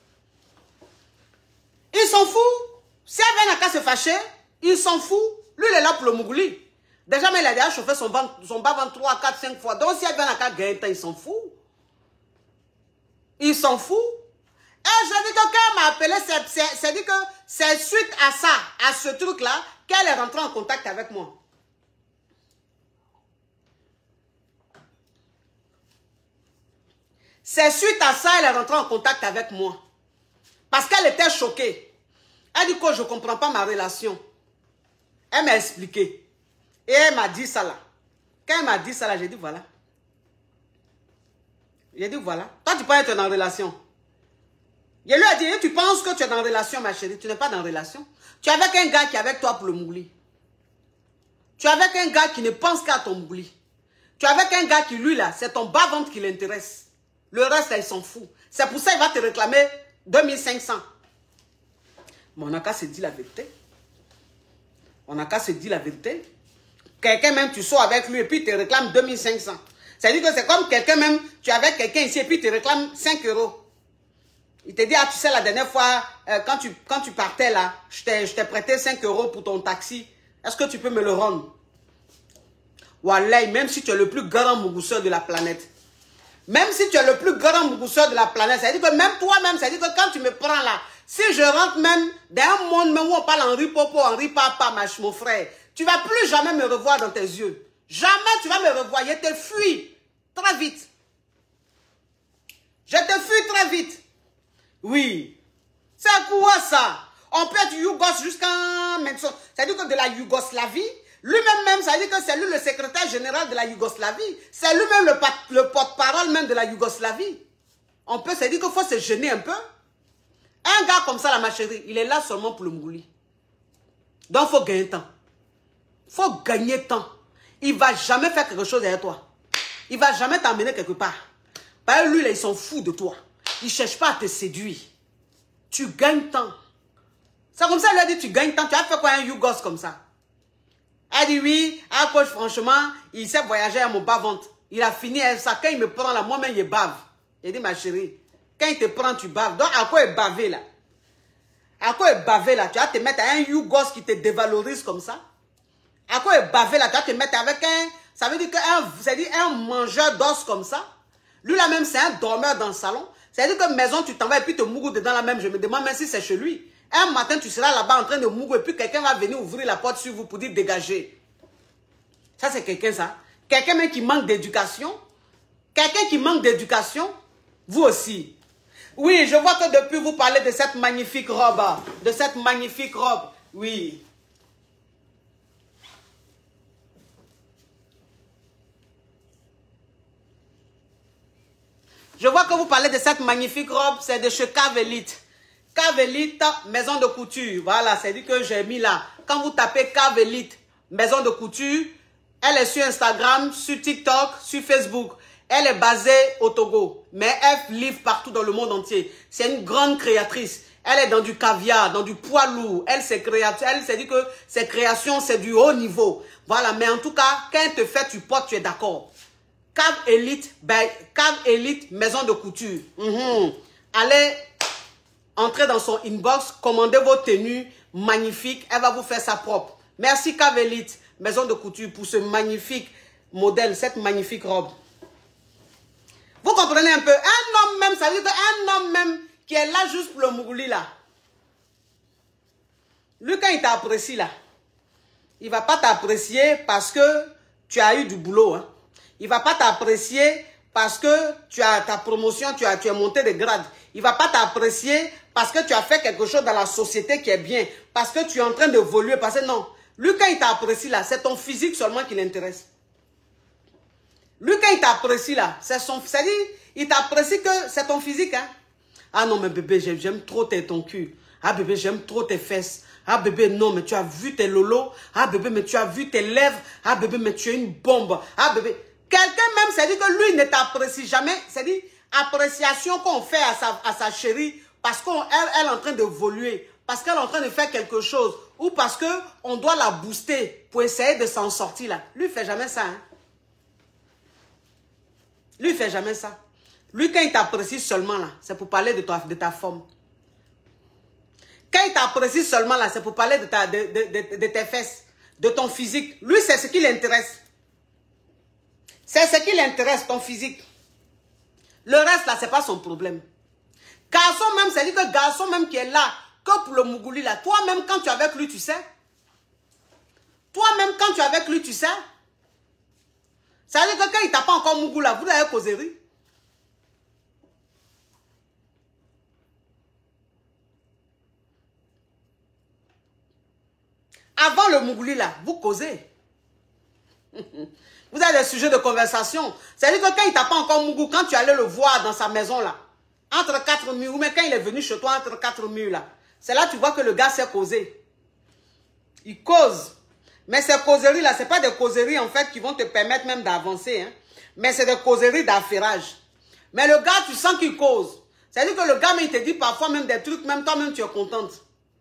Il s'en fout. Si elle n'a qu'à se fâcher, il s'en fout. Lui, il est là pour le mougouli. Déjà, mais il a déjà chauffé son bas-ventre 3, 4, 5 fois. Donc, si elle n'a qu'à gagner temps, il s'en fout. Il s'en fout. Et je dis que quand elle m'a appelé, c'est dit que c'est suite à ça, à ce truc-là, qu'elle est rentrée en contact avec moi. C'est suite à ça, elle est rentrée en contact avec moi. Parce qu'elle était choquée. Elle dit que je ne comprends pas ma relation. Elle m'a expliqué. Et elle m'a dit ça là. Quand elle m'a dit ça là, j'ai dit voilà. J'ai dit voilà. Toi, tu peux être en relation. Je lui ai dit, tu penses que tu es en relation, ma chérie. Tu n'es pas dans relation. Tu es avec un gars qui est avec toi pour le mougli. Tu es avec un gars qui ne pense qu'à ton mougli. Tu es avec un gars qui, lui là, c'est ton bas-ventre qui l'intéresse. Le reste, là, il s'en fout. C'est pour ça qu'il va te réclamer 2500. Mais on n'a qu'à se dire la vérité. On n'a qu'à se dire la vérité. Quelqu'un même, tu sors avec lui et puis il te réclame 2500. C'est-à-dire que c'est comme quelqu'un même, tu es avec quelqu'un ici et puis il te réclame 5 €. Il te dit, ah tu sais la dernière fois, quand tu partais là, je t'ai prêté 5 € pour ton taxi. Est-ce que tu peux me le rendre? Wallah, même si tu es le plus grand mougousseur de la planète. Même si tu es le plus grand mougousseur de la planète, c'est-à-dire que même toi-même, c'est-à-dire que quand tu me prends là, si je rentre même dans un monde même où on parle en ripopo, en ripapa, mon frère, tu ne vas plus jamais me revoir dans tes yeux. Jamais tu vas me revoir. Je te fuis très vite. Je te fuis très vite. Oui. C'est quoi ça? On peut être Yougos jusqu'à maintenant. C'est-à-dire que de la Yougoslavie, lui-même, ça veut dire que c'est lui le secrétaire général de la Yougoslavie. C'est lui-même le porte-parole même de la Yougoslavie. On peut se dire qu'il faut se gêner un peu. Un gars comme ça, là, ma chérie, il est là seulement pour le mougli. Donc, il faut gagner temps. Il faut gagner temps. Il ne va jamais faire quelque chose derrière toi. Il ne va jamais t'emmener quelque part. Parce que lui, là, il s'en fout de toi. Il ne cherche pas à te séduire. Tu gagnes temps. C'est comme ça, il a dit, tu gagnes temps. Tu as fait quoi un Yougos comme ça? Elle dit oui, à coach, franchement, il s'est voyagé à mon bas-ventre. Il a fini ça. Quand il me prend là, moi-même, il bave. Il dit, ma chérie, quand il te prend, tu baves. Donc, à quoi est bavé là? À quoi est bavé là? Tu vas te mettre à un Yougos qui te dévalorise comme ça? À quoi est bavé là? Tu vas te mettre avec un... Ça veut dire un mangeur d'os comme ça? Lui là même, c'est un dormeur dans le salon. Ça veut dire que maison, tu t'en vas et puis te mougou dedans là même. Je me demande même si c'est chez lui. Un matin, tu seras là-bas en train de mougou et puis quelqu'un va venir ouvrir la porte sur vous pour dire dégager. Ça, c'est quelqu'un ça. Quelqu'un même qui manque d'éducation. Quelqu'un qui manque d'éducation. Vous aussi. Oui, je vois que depuis vous parlez de cette magnifique robe. De cette magnifique robe. Oui. Je vois que vous parlez de cette magnifique robe. C'est de chez Cave Elite. Cave Elite, maison de couture. Voilà, c'est dit que j'ai mis là. Quand vous tapez Cave Elite, maison de couture, elle est sur Instagram, sur TikTok, sur Facebook. Elle est basée au Togo, mais elle livre partout dans le monde entier. C'est une grande créatrice. Elle est dans du caviar, dans du poids lourd. Elle s'est dit que ses créations, c'est du haut niveau. Voilà, mais en tout cas, quand elle te fait, tu portes, tu es d'accord. Cave Elite, maison de couture. Allez entrer dans son inbox, commandez vos tenues magnifiques. Elle va vous faire sa propre. Merci Cave Elite, maison de couture, pour ce magnifique modèle, cette magnifique robe. Vous comprenez un peu? Un homme même, ça veut dire qu'un homme même qui est là juste pour le Mougouli là. Lui, quand il t'apprécie là, il ne va pas t'apprécier parce que tu as eu du boulot. Hein. Il ne va pas t'apprécier parce que tu as ta promotion, tu es monté de grade. Il ne va pas t'apprécier parce que tu as fait quelque chose dans la société qui est bien. Parce que tu es en train d'évoluer. Parce que non, lui, quand il t'apprécie là, c'est ton physique seulement qui l'intéresse. Lui, quand il t'apprécie là, c'est-à-dire, il t'apprécie que c'est ton physique. Hein? Ah non, mais bébé, j'aime trop ton cul. Ah bébé, j'aime trop tes fesses. Ah bébé, non, mais tu as vu tes lolos. Ah bébé, mais tu as vu tes lèvres. Ah bébé, mais tu es une bombe. Ah bébé, quelqu'un même, c'est-à-dire que lui ne t'apprécie jamais. C'est-à-dire, appréciation qu'on fait à sa chérie parce qu'elle est en train d'évoluer. Parce qu'elle est en train de faire quelque chose. Ou parce qu'on doit la booster pour essayer de s'en sortir là. Lui, il ne fait jamais ça. Hein? Lui, il ne fait jamais ça. Lui, quand il t'apprécie seulement là, c'est pour parler de ta forme. Quand il t'apprécie seulement là, c'est pour parler de tes fesses, de ton physique. Lui, c'est ce qui l'intéresse. C'est ce qui l'intéresse, ton physique. Le reste là, ce n'est pas son problème. Garçon même, c'est-à-dire que garçon même qui est là, que pour le Mougouli là, toi-même quand tu es avec lui, tu sais. Toi-même quand tu es avec lui, tu sais. C'est-à-dire que quand il t'a pas encore Mougou là, vous avez causerie. Avant le Mougouli là, vous causez. Vous avez des sujets de conversation. C'est-à-dire que quand il t'a pas encore Mougou, quand tu allais le voir dans sa maison là, entre 4 murs, ou même quand il est venu chez toi entre 4 murs là, c'est là que tu vois que le gars sait causer. Il cause. Mais ces causeries là, ce n'est pas des causeries en fait qui vont te permettre même d'avancer. Hein? Mais c'est des causeries d'affairage. Mais le gars, tu sens qu'il cause. C'est-à-dire que le gars, mais il te dit parfois même des trucs, même toi-même tu es contente.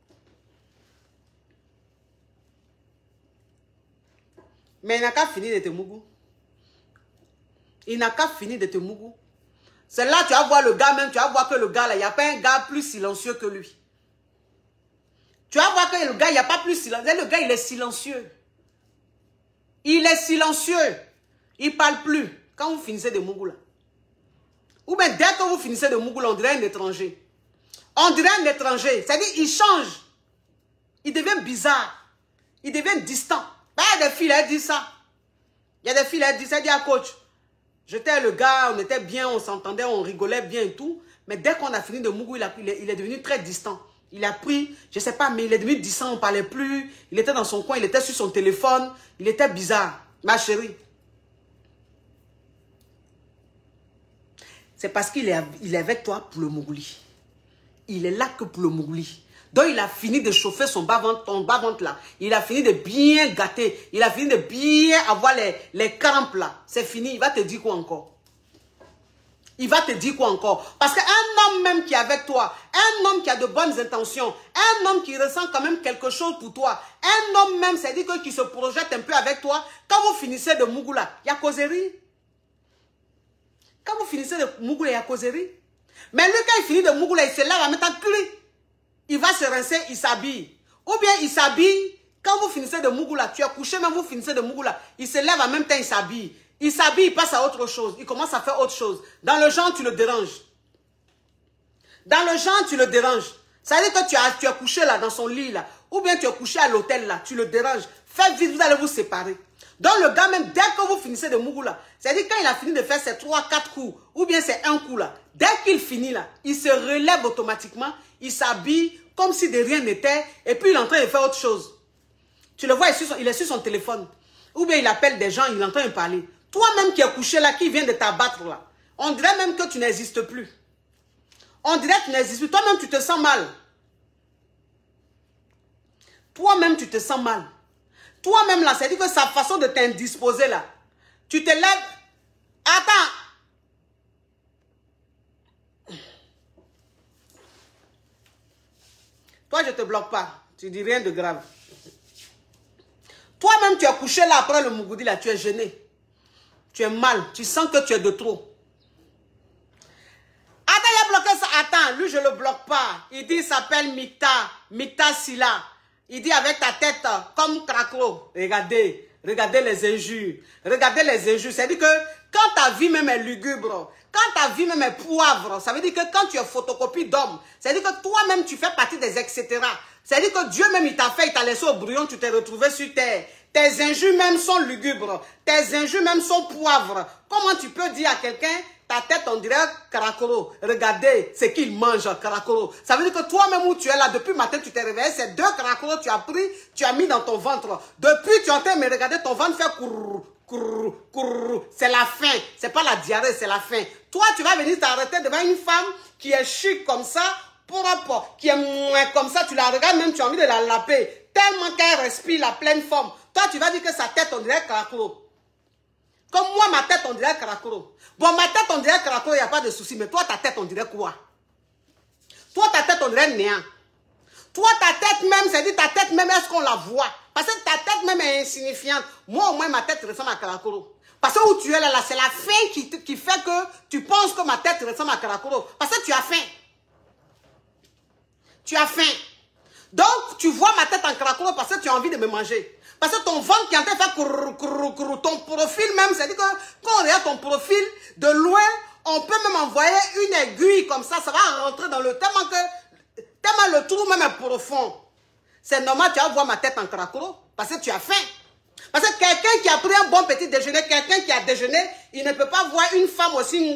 Mais il n'a qu'à finir de te mougou. Il n'a qu'à finir de te mougou. C'est là tu vas voir le gars même, tu vas voir que le gars là, il n'y a pas un gars plus silencieux que lui. Tu vas voir que le gars, il n'y a pas plus silencieux. Le gars, il est silencieux. Il est silencieux. Il ne parle plus. Quand vous finissez de mougou là. Ou bien dès que vous finissez de mougou là, on dirait un étranger. On dirait un étranger. C'est-à-dire, il change. Il devient bizarre. Il devient distant. Il y a des filles, elles disent ça. Il y a des filles, elles disent, à coach, j'étais le gars, on était bien, on s'entendait, on rigolait bien et tout. Mais dès qu'on a fini de mougou, il est devenu très distant. Il a pris, je ne sais pas, mais il est devenu distant, on ne parlait plus. Il était dans son coin, il était sur son téléphone. Il était bizarre. Ma chérie. C'est parce qu'il est avec toi pour le Mougouli. Il est là que pour le Mougouli. Donc il a fini de chauffer son bas-ventre, ton bas-ventre là. Il a fini de bien gâter. Il a fini de bien avoir les crampes là. C'est fini. Il va te dire quoi encore? Il va te dire quoi encore? Parce qu'un homme même qui est avec toi, un homme qui a de bonnes intentions, un homme qui ressent quand même quelque chose pour toi, un homme même, c'est-à-dire qui se projette un peu avec toi, quand vous finissez de mougou là, il y a causerie. Quand vous finissez de mougou là, il y a causerie. Mais lui, quand il finit de mougou là, il se lève en mettant cri. Il va se rincer, il s'habille. Ou bien il s'habille, quand vous finissez de mougou là, tu es couché, même vous finissez de mougou là, il se lève en même temps, il s'habille. Il s'habille, il passe à autre chose. Il commence à faire autre chose. Dans le genre, tu le déranges. Dans le genre, tu le déranges. Ça veut dire que tu es couché là, dans son lit là. Ou bien tu es couché à l'hôtel là. Tu le déranges. Faites vite, vous allez vous séparer. Donc le gars même, dès que vous finissez de mougou là, c'est-à-dire quand il a fini de faire ses 3-4 coups, ou bien c'est un coup là, dès qu'il finit là, il se relève automatiquement, il s'habille comme si de rien n'était, et puis il est en train de faire autre chose. Tu le vois, il est sur son téléphone. Ou bien il appelle des gens, il est en train de parler. Toi-même qui es couché là, qui vient de t'abattre là, on dirait même que tu n'existes plus. On dirait que tu n'existes plus. Toi-même, tu te sens mal. Toi-même, tu te sens mal. Toi-même là, c'est-à-dire que sa façon de t'indisposer là, tu te lèves. Attends. Toi, je ne te bloque pas. Tu dis rien de grave. Toi-même, tu es couché là après le Mougoudi là, tu es gêné. Tu es mal, tu sens que tu es de trop. Attends, il a bloqué ça. Attends, lui, je ne le bloque pas. Il dit, il s'appelle Mita Silla. Il dit avec ta tête comme Craclo. Regardez, Regardez les injures. Regardez les injures. C'est-à-dire que quand ta vie même est lugubre, quand ta vie même est poivre, ça veut dire que quand tu es photocopie d'homme, c'est-à-dire que toi-même tu fais partie des etc. C'est-à-dire que Dieu même il t'a fait, il t'a laissé au brouillon, tu t'es retrouvé sur terre. Tes injures même sont lugubres. Tes injures même sont poivres. Comment tu peux dire à quelqu'un, ta tête on dirait Karakoro. Regardez ce qu'il mange, Karakoro. Ça veut dire que toi-même où tu es là, depuis matin tu t'es réveillé, c'est 2 Karakoro tu as pris, tu as mis dans ton ventre. Depuis tu es en train de me regarder, ton ventre fait courou. C'est la faim, c'est pas la diarrhée, c'est la faim. Toi, tu vas venir t'arrêter devant une femme qui est chic comme ça, propre, qui est moins comme ça, tu la regardes même, tu as envie de la laper, tellement qu'elle respire la pleine forme. Toi, tu vas dire que sa tête, on dirait Karakoro. Comme moi, ma tête, on dirait Karakoro. Bon, ma tête, on dirait Karakoro, il n'y a pas de souci, mais toi, ta tête, on dirait quoi? Toi, ta tête, on dirait néant. Toi, ta tête même, c'est-à-dire ta tête même, est-ce qu'on la voit? Parce que ta tête même est insignifiante. Moi, au moins, ma tête ressemble à Karakoro. Parce que où tu es là, c'est la faim qui fait que tu penses que ma tête ressemble à Karakoro. Parce que tu as faim. Tu as faim. Donc, tu vois ma tête en Karakoro parce que tu as envie de me manger. Parce que ton ventre qui est en train de faire ton profil même, c'est-à-dire que quand on regarde ton profil de loin, on peut même envoyer une aiguille comme ça va rentrer dans le tellement le trou même est profond. C'est normal, tu vas voir ma tête en Karakoro parce que tu as faim. Parce que quelqu'un qui a pris un bon petit déjeuner, quelqu'un qui a déjeuné, il ne peut pas voir une femme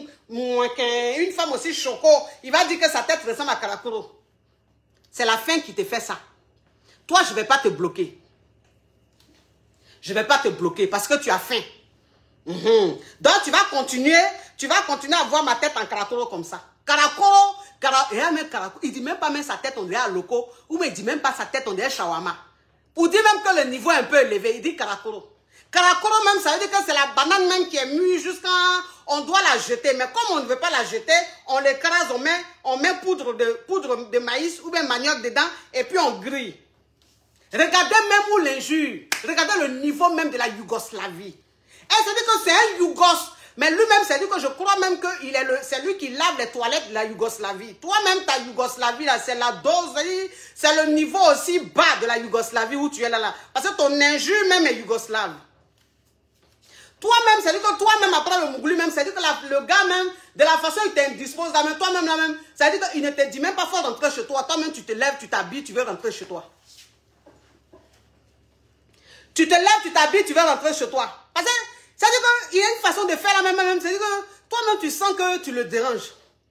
aussi choco. Il va dire que sa tête ressemble à Karakoro. C'est la faim qui te fait ça. Toi, je ne vais pas te bloquer. Je ne vais pas te bloquer parce que tu as faim. Donc, tu vas continuer à voir ma tête en Karakoro comme ça. Karakoro, il dit même pas même sa tête, on dirait à loco. Ou il dit même pas sa tête, on dirait shawarma. Pour dire même que le niveau est un peu élevé, il dit Karakoro. Karakoro même, ça veut dire que c'est la banane même qui est mûre jusqu'à... On doit la jeter. Mais comme on ne veut pas la jeter, on l'écrase, on met poudre de maïs ou bien manioc dedans et puis on grille. Regardez même où l'injure. Regardez le niveau même de la Yougoslavie. Et c'est dire que c'est un Yougos. Mais lui-même, c'est dit que je crois même que c'est lui qui lave les toilettes de la Yougoslavie. Toi-même, ta Yougoslavie, là, c'est la dose, c'est le niveau aussi bas de la Yougoslavie où tu es là. Parce que ton injure même est yougoslave. Toi-même, c'est dit que toi-même, après le Mougouli même, c'est dit que le gars même, de la façon il t'indispose, là, mais toi-même, là même, c'est dit qu'il ne te dit même pas faut rentrer chez toi. Toi-même, tu te lèves, tu t'habilles, tu veux rentrer chez toi. Tu te lèves, tu t'habilles, tu veux rentrer chez toi. Parce que, ça veut dire qu'il y a une façon de faire la même. C'est-à-dire que toi-même, tu sens que tu le déranges.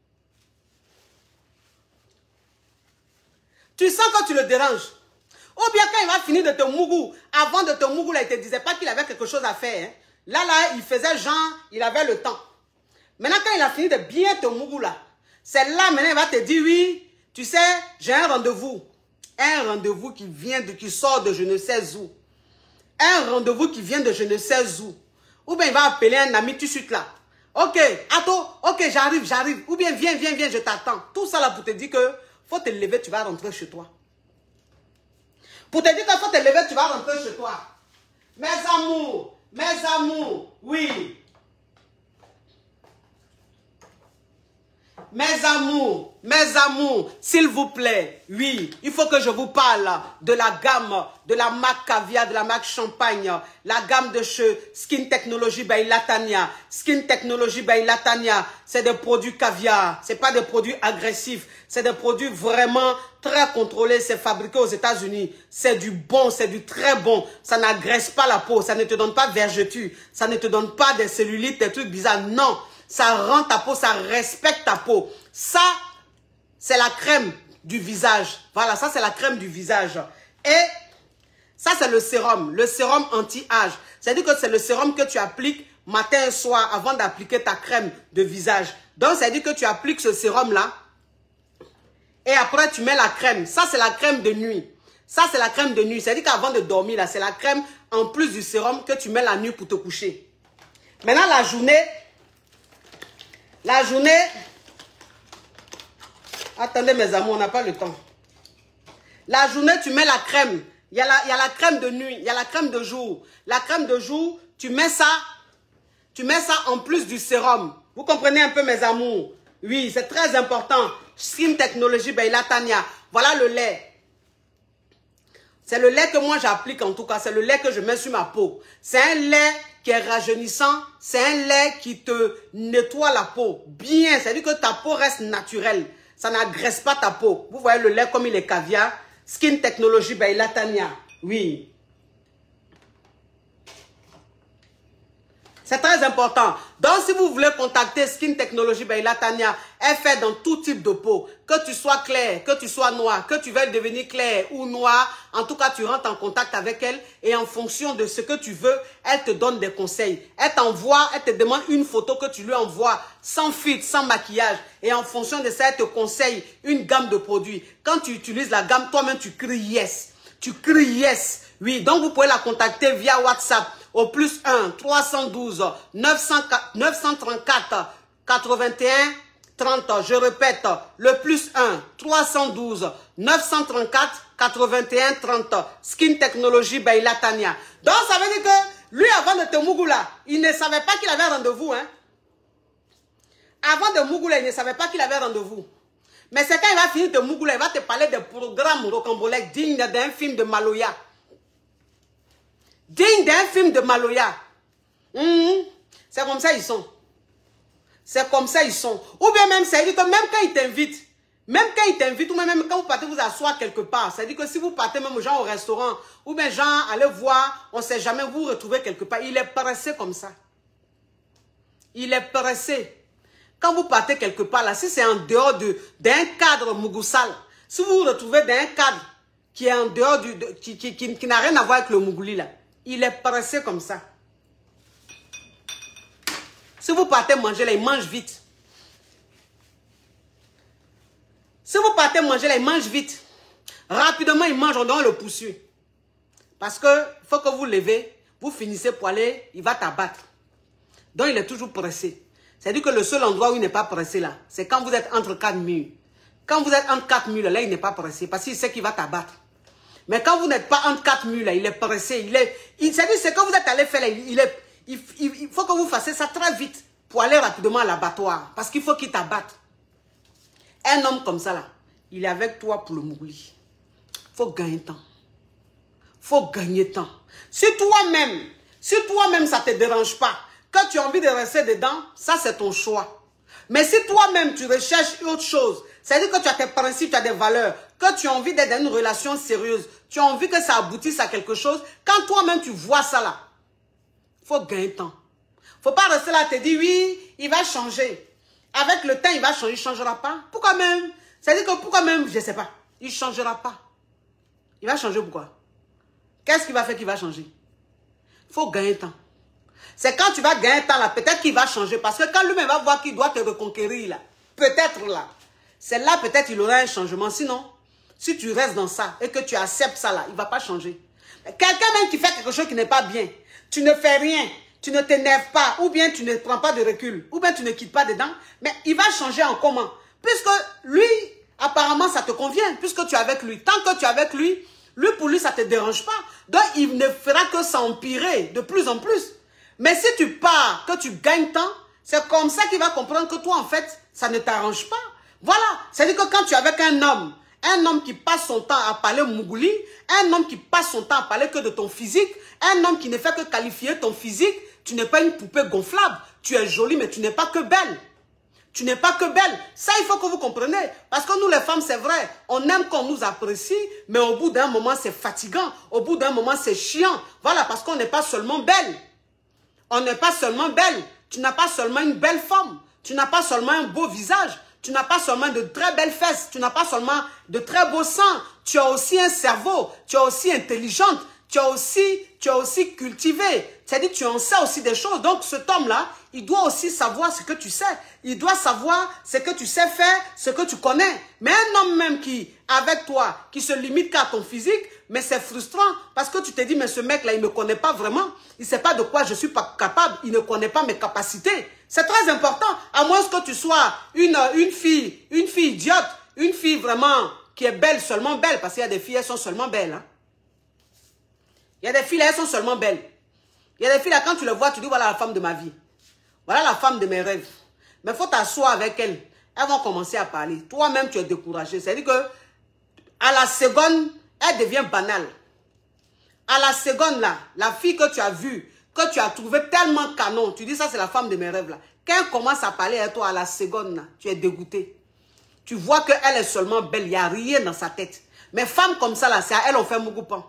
Tu sens que tu le déranges. Ou bien quand il va finir de te mougou, avant de te mougou, là, il ne te disait pas qu'il avait quelque chose à faire. Hein. Là, il faisait genre, il avait le temps. Maintenant, quand il a fini de bien te mougou, là, c'est là, maintenant, il va te dire, oui, tu sais, j'ai un rendez-vous. Un rendez-vous qui sort de je ne sais où. Un rendez-vous qui vient de je ne sais où. Ou bien il va appeler un ami tout de suite là. Ok, attends, ok, j'arrive. Ou bien viens, je t'attends. Tout ça là pour te dire que faut te lever, tu vas rentrer chez toi. Pour te dire qu'il faut te lever, tu vas rentrer chez toi. Mes amours, oui. Mes amours, s'il vous plaît, oui, il faut que je vous parle de la gamme, de la marque caviar, de la marque champagne, la gamme de cheveux, Skin Technology by Latania. Skin Technology by Latania, c'est des produits caviar, c'est pas des produits agressifs, c'est des produits vraiment très contrôlés, c'est fabriqué aux États-Unis, c'est du bon, c'est du très bon, ça n'agresse pas la peau, ça ne te donne pas de vergeture, ça ne te donne pas des cellulites, des trucs bizarres, non. Ça rend ta peau, ça respecte ta peau. Ça, c'est la crème du visage. Voilà, ça, c'est la crème du visage. Et ça, c'est le sérum anti-âge. C'est-à-dire que c'est le sérum que tu appliques matin et soir avant d'appliquer ta crème de visage. Donc, c'est-à-dire que tu appliques ce sérum-là et après, tu mets la crème. Ça, c'est la crème de nuit. Ça, c'est la crème de nuit. C'est-à-dire qu'avant de dormir, là, c'est la crème en plus du sérum que tu mets la nuit pour te coucher. Maintenant, la journée, attendez mes amours, on n'a pas le temps. La journée, tu mets la crème. Il y a la crème de nuit, il y a la crème de jour. La crème de jour, tu mets ça en plus du sérum. Vous comprenez un peu mes amours? Oui, c'est très important. Skin Technology by Latania. Voilà le lait. C'est le lait que moi j'applique en tout cas. C'est le lait que je mets sur ma peau. C'est un lait qui est rajeunissant. C'est un lait qui te nettoie la peau. Bien, c'est-à-dire que ta peau reste naturelle. Ça n'agresse pas ta peau. Vous voyez le lait comme il est caviar. Skin Technology by Latanya. Oui. C'est très important. Donc, si vous voulez contacter Skin Technology by Latanya, elle fait dans tout type de peau. Que tu sois clair, que tu sois noir, que tu veuilles devenir clair ou noir. En tout cas, tu rentres en contact avec elle et en fonction de ce que tu veux, elle te donne des conseils. Elle t'envoie, elle te demande une photo que tu lui envoies sans filtre, sans maquillage. Et en fonction de ça, elle te conseille une gamme de produits. Quand tu utilises la gamme, toi-même, tu cries yes. Tu cries yes. Oui, donc vous pouvez la contacter via WhatsApp au plus 1 312 934 81 30. Je répète, le plus 1 312 934 81 30. Skin Technology by Latanya. Donc ça veut dire que lui, avant de te Mougoula, il ne savait pas qu'il avait rendez-vous. Hein? Avant de Mougoula, il ne savait pas qu'il avait rendez-vous. Mais c'est quand il va finir de Mougoula, il va te parler des programmes rocambolesques dignes d'un film de Maloya. Digne d'un film de Maloya. C'est comme ça ils sont. C'est comme ça ils sont. Ou bien même, ça dit que même quand ils t'invitent, ou même quand vous partez vous asseoir quelque part, ça dit que si vous partez même genre au restaurant, ou bien genre allez voir, on ne sait jamais vous retrouver quelque part. Il est pressé comme ça. Il est pressé. Quand vous partez quelque part là, si c'est en dehors d'un cadre Mougoussal, si vous vous retrouvez dans un cadre qui est en dehors qui n'a rien à voir avec le Mougouli là, il est pressé comme ça. Si vous partez manger là, il mange vite. Si vous partez manger là, il mange vite. Rapidement, il mange, on doit le poursuivre. Parce que faut que vous levez, vous finissez pour aller, il va t'abattre. Donc il est toujours pressé. C'est-à-dire que le seul endroit où il n'est pas pressé là, c'est quand vous êtes entre 4 murs. Quand vous êtes entre 4 murs là, il n'est pas pressé parce qu'il sait qu'il va t'abattre. Mais quand vous n'êtes pas entre 4 murs là, il est pressé. C'est-à-dire c'est quand vous êtes allé faire là, il faut que vous fassiez ça très vite pour aller rapidement à l'abattoir. Parce qu'il faut qu'il t'abatte. Un homme comme ça là, il est avec toi pour le Mougouli. Il faut gagner temps. Il faut gagner temps. Si toi-même ça ne te dérange pas, quand tu as envie de rester dedans, ça c'est ton choix. Mais si toi-même tu recherches autre chose, c'est-à-dire que tu as tes principes, tu as des valeurs, que tu as envie d'être dans une relation sérieuse, tu as envie que ça aboutisse à quelque chose, quand toi-même tu vois ça là, il faut gagner temps. Il ne faut pas rester là et te dire oui, il va changer. Avec le temps, il va changer, il ne changera pas. Pourquoi même? C'est-à-dire que pourquoi même, je ne sais pas, il ne changera pas. Il va changer pourquoi? Qu'est-ce qu'il va faire qu'il va changer? Il faut gagner temps. C'est quand tu vas gagner temps là, peut-être qu'il va changer. Parce que quand lui-même va voir qu'il doit te reconquérir là, peut-être là, c'est là peut-être il aura un changement. Sinon, si tu restes dans ça et que tu acceptes ça là, il ne va pas changer. Quelqu'un même qui fait quelque chose qui n'est pas bien, tu ne fais rien, tu ne t'énerves pas, ou bien tu ne prends pas de recul, ou bien tu ne quittes pas dedans, mais il va changer en comment? Puisque lui, apparemment ça te convient, puisque tu es avec lui. Tant que tu es avec lui, pour lui ça ne te dérange pas. Donc il ne fera que s'empirer de plus en plus. Mais si tu pars, que tu gagnes temps, c'est comme ça qu'il va comprendre que toi, en fait, ça ne t'arrange pas. Voilà. C'est-à-dire que quand tu es avec un homme qui passe son temps à parler Mougouli, un homme qui passe son temps à parler que de ton physique, un homme qui ne fait que qualifier ton physique, tu n'es pas une poupée gonflable. Tu es jolie, mais tu n'es pas que belle. Tu n'es pas que belle. Ça, il faut que vous compreniez. Parce que nous, les femmes, c'est vrai, on aime qu'on nous apprécie, mais au bout d'un moment, c'est fatigant. Au bout d'un moment, c'est chiant. Voilà, parce qu'on n'est pas seulement belle. On n'est pas seulement belle. Tu n'as pas seulement une belle forme. Tu n'as pas seulement un beau visage. Tu n'as pas seulement de très belles fesses. Tu n'as pas seulement de très beaux seins. Tu as aussi un cerveau. Tu es aussi intelligente. Tu es aussi cultivé. C'est-à-dire tu en sais aussi des choses. Donc cet homme-là, il doit aussi savoir ce que tu sais. Il doit savoir ce que tu sais faire, ce que tu connais. Mais un homme même qui, avec toi, qui se limite qu'à ton physique, mais c'est frustrant parce que tu te dis, mais ce mec-là, il ne me connaît pas vraiment. Il ne sait pas de quoi je suis pas capable. Il ne connaît pas mes capacités. C'est très important. À moins que tu sois une fille idiote, une fille vraiment qui est belle, seulement belle. Parce qu'il y a des filles, elles sont seulement belles. Hein. Il y a des filles, elles sont seulement belles. Il y a des filles, là, quand tu les vois, tu dis, voilà la femme de ma vie. Voilà la femme de mes rêves. Mais il faut t'asseoir avec elles. Elles vont commencer à parler. Toi-même, tu es découragé. C'est-à-dire que à la seconde, elle devient banale. À la seconde là, la fille que tu as vue, que tu as trouvée tellement canon, tu dis ça c'est la femme de mes rêves là. Quand elle commence à parler à toi à la seconde là, tu es dégoûté. Tu vois qu'elle est seulement belle, il n'y a rien dans sa tête. Mais femme comme ça là, c'est à elle on fait mougoupan.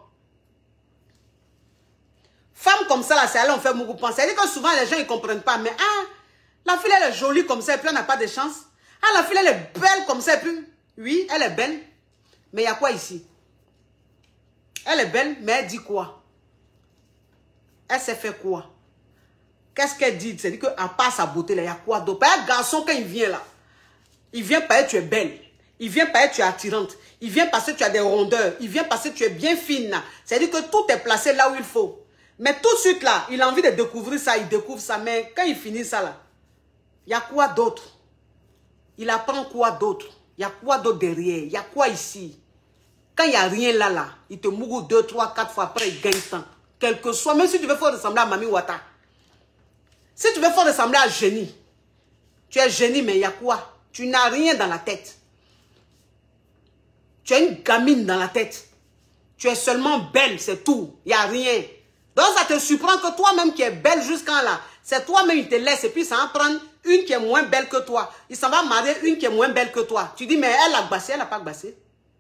Femme comme ça là, c'est à elle on fait mougoupan. C'est-à-dire que souvent les gens ils ne comprennent pas. Mais ah, la fille elle est jolie comme ça et puis elle n'a pas de chance. Ah, la fille elle est belle comme ça et puis, oui, elle est belle. Mais il y a quoi ici? Elle est belle, mais elle dit quoi? Elle s'est fait quoi? Qu'est-ce qu'elle dit? C'est-à-dire qu'à part sa beauté, là, il y a quoi d'autre? Un garçon, quand il vient là, il vient parce que tu es belle. Il vient parce que tu es attirante. Il vient parce que tu as des rondeurs. Il vient parce que tu es bien fine là. C'est-à-dire que tout est placé là où il faut. Mais tout de suite là, il a envie de découvrir ça, il découvre ça. Mais quand il finit ça là, il y a quoi d'autre? Il apprend quoi d'autre? Il y a quoi d'autre derrière? Il y a quoi ici? Quand il n'y a rien là, il te mougou 2, 3, 4 fois après, il gagne temps. Quel que soit, même si tu veux faire ressembler à Mami Wata. Si tu veux faire ressembler à génie, tu es génie, mais il y a quoi? Tu n'as rien dans la tête. Tu as une gamine dans la tête. Tu es seulement belle, c'est tout. Il n'y a rien. Donc ça te surprend que toi-même qui es belle jusqu'à là, c'est toi-même qui te laisse et puis ça en prend une qui est moins belle que toi. Il s'en va marier une qui est moins belle que toi. Tu dis, mais elle a bassé, elle n'a pas bassé.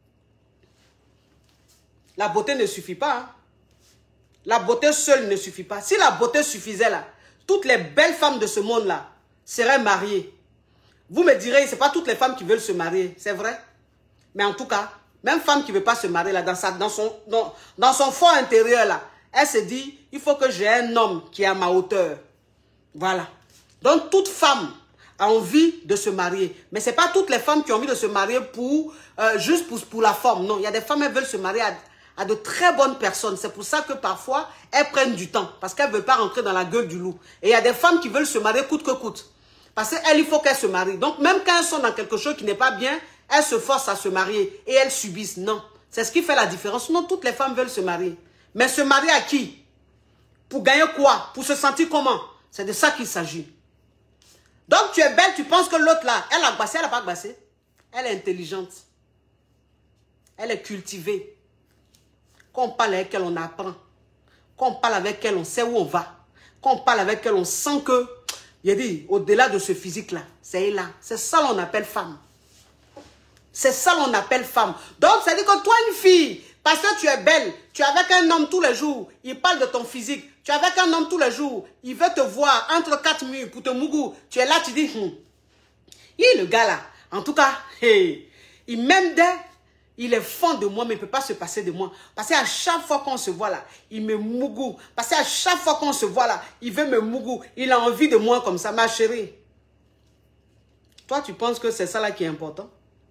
La beauté ne suffit pas. Hein? La beauté seule ne suffit pas. Si la beauté suffisait là, toutes les belles femmes de ce monde-là seraient mariées. Vous me direz, ce n'est pas toutes les femmes qui veulent se marier, c'est vrai. Mais en tout cas, même femme qui ne veut pas se marier là, dans son fort intérieur là, elle se dit, il faut que j'ai un homme qui est à ma hauteur. Voilà. Donc toute femme a envie de se marier. Mais ce n'est pas toutes les femmes qui ont envie de se marier juste pour la forme. Non, il y a des femmes qui veulent se marier à de très bonnes personnes. C'est pour ça que parfois, elles prennent du temps. Parce qu'elles ne veulent pas rentrer dans la gueule du loup. Et il y a des femmes qui veulent se marier coûte que coûte. Parce qu'elles, il faut qu'elles se marient. Donc même quand elles sont dans quelque chose qui n'est pas bien, elles se forcent à se marier. Et elles subissent. Non. C'est ce qui fait la différence. Sinon, toutes les femmes veulent se marier. Mais se marier à qui? Pour gagner quoi? Pour se sentir comment? C'est de ça qu'il s'agit. Donc tu es belle, tu penses que l'autre là, elle a bassé, elle n'a pas bassé. Elle est intelligente. Elle est cultivée. Quand on parle avec elle, on apprend. Quand on parle avec elle, on sait où on va. Quand on parle avec elle, on sent que, il dit, au-delà de ce physique-là, c'est là. C'est ça qu'on appelle femme. C'est ça qu'on appelle femme. Donc, ça dit que toi, une fille, parce que tu es belle, tu es avec un homme tous les jours, il parle de ton physique, tu es avec un homme tous les jours, il veut te voir entre 4 murs pour te mougou. Tu es là, tu dis, il est le gars là. En tout cas, hey, il m'aime dès. Il est fond de moi, mais il ne peut pas se passer de moi. Parce qu'à chaque fois qu'on se voit là, il me mougou. Parce qu'à chaque fois qu'on se voit là, il veut me mougou. Il a envie de moi comme ça, ma chérie. Toi, tu penses que c'est ça là qui est important?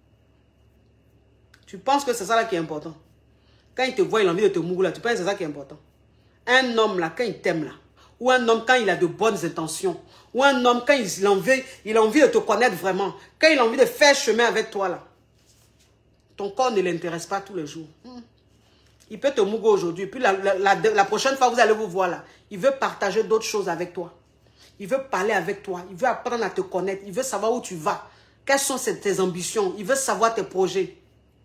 Tu penses que c'est ça là qui est important? Quand il te voit, il a envie de te mougou là, tu penses que c'est ça qui est important? Un homme là, quand il t'aime là, ou un homme quand il a de bonnes intentions, ou un homme quand il a envie de te connaître vraiment, quand il a envie de faire chemin avec toi là, ton corps ne l'intéresse pas tous les jours. Il peut te mougo aujourd'hui. Puis la prochaine fois, vous allez vous voir là. Il veut partager d'autres choses avec toi. Il veut parler avec toi. Il veut apprendre à te connaître. Il veut savoir où tu vas. Quelles sont tes ambitions. Il veut savoir tes projets.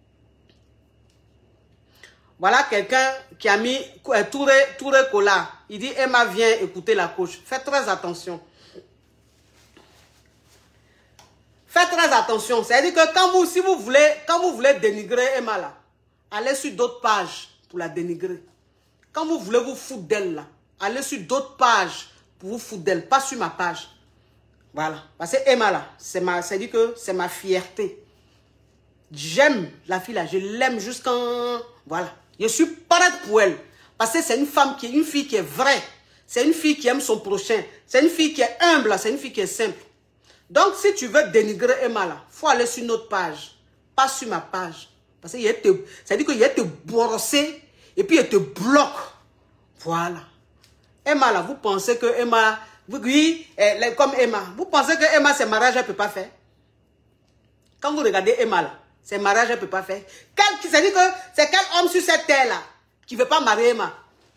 Voilà quelqu'un qui a mis Touré Kola. Il dit, Emma, viens écouter la coach. Faites très attention. Faites très attention. C'est-à-dire que si vous voulez dénigrer Emma là, allez sur d'autres pages pour la dénigrer. Quand vous voulez vous foutre d'elle là, allez sur d'autres pages pour vous foutre d'elle, pas sur ma page. Voilà. Parce que Emma là, c'est-à-dire que c'est ma fierté. J'aime la fille là, je l'aime jusqu'en... Voilà. Je suis parade pour elle. Parce que c'est une fille qui est vraie. C'est une fille qui aime son prochain. C'est une fille qui est humble, c'est une fille qui est simple. Donc, si tu veux dénigrer Emma, là, il faut aller sur notre page, pas sur ma page. Parce que ça dit qu'il te brosser et puis il te bloque. Voilà. Emma, là, vous pensez que Emma, oui, comme Emma, vous pensez que Emma, ses mariages, elle ne peut pas faire? Quand vous regardez Emma, là, ses mariages, elle ne peut pas faire. Ça dit que c'est quel homme sur cette terre-là qui ne veut pas marier Emma?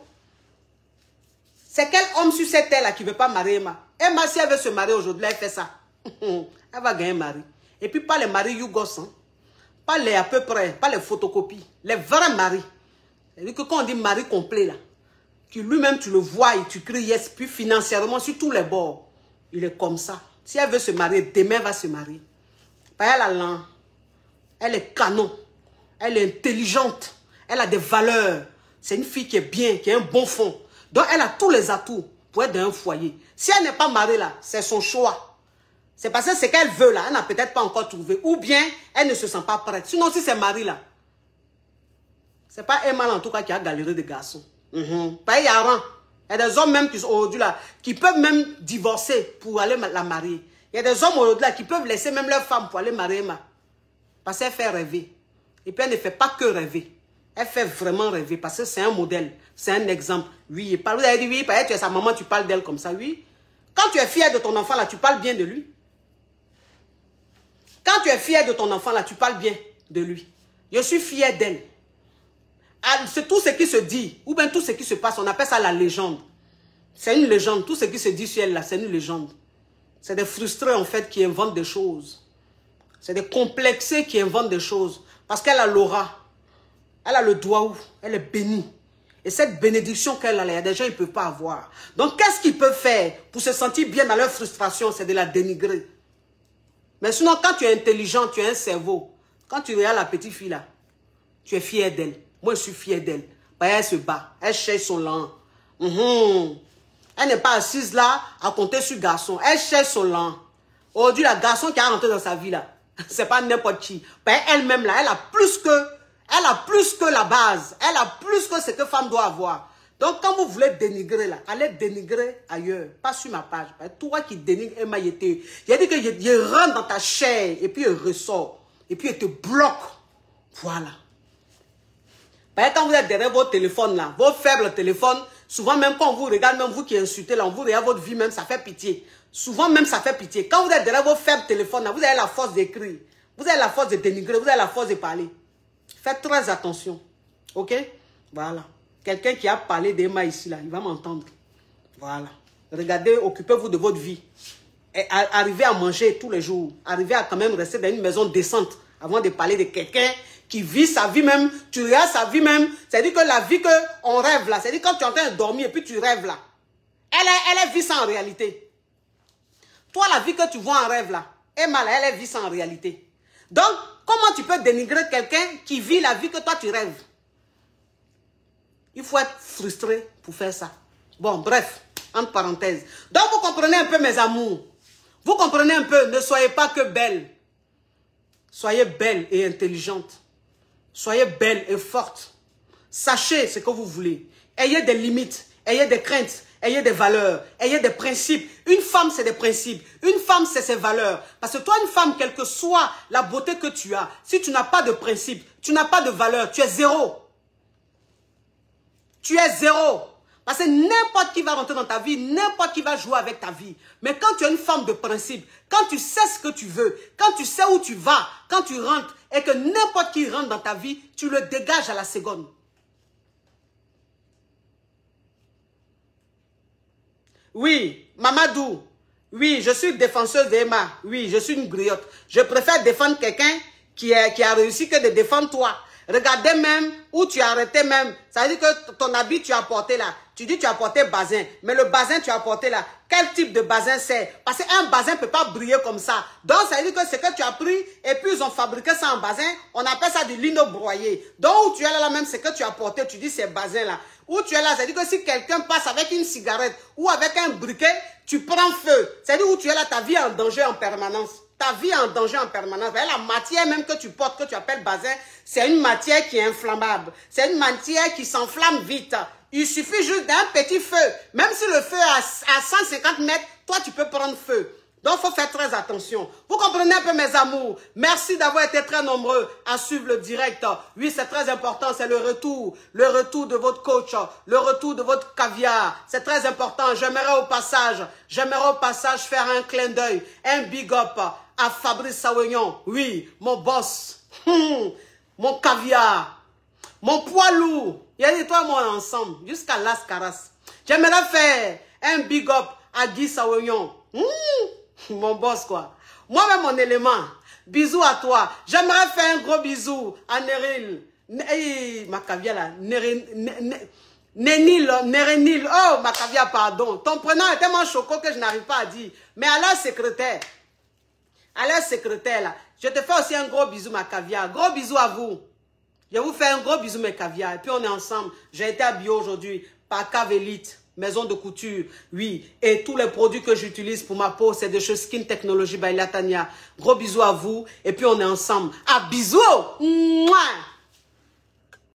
C'est quel homme sur cette terre-là qui ne veut pas marier Emma? Emma, si elle veut se marier aujourd'hui, elle fait ça. Elle va gagner un mari. Et puis pas les maris yougos, hein? Pas les à peu près, pas les photocopies. Les vrais maris. C'est-à-dire que quand on dit mari complet, là, que lui-même, tu le vois et tu cries yes, puis financièrement, sur tous les bords, il est comme ça. Si elle veut se marier, demain, elle va se marier. Elle a l'an, elle est canon, elle est intelligente, elle a des valeurs. C'est une fille qui est bien, qui a un bon fond. Donc, elle a tous les atouts pour être dans un foyer. Si elle n'est pas mariée, là, c'est son choix. C'est parce que ce qu'elle veut, là, elle n'a peut-être pas encore trouvé. Ou bien, elle ne se sent pas prête. Sinon, si c'est mari, là, c'est pas Emma, en tout cas, qui a galéré des garçons. Pas il y a rien. Il y a des hommes même qui sont aujourd'hui là, qui peuvent même divorcer pour aller la marier. Il y a des hommes aujourd'hui là qui peuvent laisser même leur femme pour aller marier Emma. Parce qu'elle fait rêver. Et puis elle ne fait pas que rêver. Elle fait vraiment rêver parce que c'est un modèle. C'est un exemple. Oui, vous avez dit oui, tu es sa maman, tu parles d'elle comme ça, oui. Quand tu es fier de ton enfant là, tu parles bien de lui. Quand tu es fier de ton enfant là, tu parles bien de lui. Je suis fier d'elle. C'est tout ce qui se dit, ou bien tout ce qui se passe, on appelle ça la légende. C'est une légende. Tout ce qui se dit sur elle là, c'est une légende. C'est des frustrés en fait qui inventent des choses. C'est des complexés qui inventent des choses. Parce qu'elle a l'aura. Elle a le doigt où elle est bénie. Et cette bénédiction qu'elle a, il y a des gens qui ne peuvent pas avoir. Donc qu'est-ce qu'ils peuvent faire pour se sentir bien dans leur frustration? C'est de la dénigrer. Mais sinon, quand tu es intelligent, tu as un cerveau. Quand tu regardes la petite fille là, tu es fier d'elle. Moi, je suis fier d'elle. Elle se bat. Elle cherche son lent. Elle n'est pas assise là à compter sur garçon. Elle cherche son lent. Aujourd'hui, la garçon qui a rentré dans sa vie là, c'est pas n'importe qui. Elle-même là, elle a plus que la base. Elle a plus que ce que femme doit avoir. Donc, quand vous voulez dénigrer là, allez dénigrer ailleurs. Pas sur ma page. Toi qui dénigre Emma Yete, il a dit qu'il rentre dans ta chair et puis il ressort. Et puis il te bloque. Voilà. Quand vous êtes derrière votre téléphone là, vos faibles téléphones, souvent même quand on vous regarde, même vous qui insultez là, on vous regarde votre vie même, ça fait pitié. Souvent même ça fait pitié. Quand vous êtes derrière vos faibles téléphones là, vous avez la force d'écrire, vous avez la force de dénigrer, vous avez la force de parler. Faites très attention. Ok? Voilà. Quelqu'un qui a parlé d'Emma ici là, il va m'entendre. Voilà. Regardez, occupez-vous de votre vie. Et arrivez à manger tous les jours. Arrivez à quand même rester dans une maison décente avant de parler de quelqu'un qui vit sa vie même, tu regardes sa vie même, c'est-à-dire que la vie qu'on rêve là, c'est-à-dire quand tu es en train de dormir et puis tu rêves là, elle vit ça en réalité. Toi, la vie que tu vois en rêve là, Emma là, elle vit ça en réalité. Donc, comment tu peux dénigrer quelqu'un qui vit la vie que toi tu rêves? Il faut être frustré pour faire ça. Bon, bref, entre parenthèses. Donc, vous comprenez un peu mes amours. Vous comprenez un peu, ne soyez pas que belle. Soyez belle et intelligente. Soyez belle et forte. Sachez ce que vous voulez. Ayez des limites, ayez des craintes, ayez des valeurs, ayez des principes. Une femme, c'est des principes. Une femme, c'est ses valeurs. Parce que toi, une femme, quelle que soit la beauté que tu as, si tu n'as pas de principes, tu n'as pas de valeurs, tu es zéro. Tu es zéro. Parce que n'importe qui va rentrer dans ta vie, n'importe qui va jouer avec ta vie. Mais quand tu es une femme de principe, quand tu sais ce que tu veux, quand tu sais où tu vas, quand tu rentres, et que n'importe qui rentre dans ta vie, tu le dégages à la seconde. Oui, Mamadou, oui, je suis défenseur d'Emma. Oui, je suis une griotte. Je préfère défendre quelqu'un qui a réussi que de défendre toi. Regardez même où tu as arrêté même. Ça veut dire que ton habit tu as porté là. Tu dis tu as porté bazin. Mais le bazin tu as porté là. Quel type de bazin c'est? Parce qu'un bazin ne peut pas briller comme ça. Donc ça veut dire que c'est que tu as pris et puis ils ont fabriqué ça en bazin. On appelle ça du lino broyé. Donc où tu es là même c'est que tu as porté. Tu dis c'est bazin là. Où tu es là, ça veut dire que si quelqu'un passe avec une cigarette ou avec un briquet, tu prends feu. Ça veut dire où tu es là, ta vie est en danger en permanence. Ta vie est en danger en permanence. La matière même que tu portes, que tu appelles bazin, c'est une matière qui est inflammable. C'est une matière qui s'enflamme vite. Il suffit juste d'un petit feu. Même si le feu est à 150 mètres, toi tu peux prendre feu. Donc, il faut faire très attention. Vous comprenez un peu mes amours. Merci d'avoir été très nombreux à suivre le direct. Oui, c'est très important. C'est le retour. Le retour de votre coach. Le retour de votre caviar. C'est très important. J'aimerais au passage faire un clin d'œil. Un big up à Fabrice Sawignon. Oui, mon boss. Mon caviar. Mon poids lourd. Il y a des toi moi ensemble. Jusqu'à Las Caras. J'aimerais faire un big up à Guy Sawignon. Mon boss quoi. Moi-même mon élément. Bisous à toi. J'aimerais faire un gros bisou à Neril. Ma caviar là, Nérénil, oh ma caviar, pardon. Ton prénom est tellement choquant que je n'arrive pas à dire. Mais alors secrétaire là, je te fais aussi un gros bisou ma caviar. Gros bisou à vous. Je vous fais un gros bisou mes caviar. Et puis on est ensemble. J'ai été habillé aujourd'hui par Cave Elite, maison de couture. Oui, et tous les produits que j'utilise pour ma peau, c'est de chez Skin Technology by Latanya. Gros bisou à vous. Et puis on est ensemble. Ah bisous. Mouah.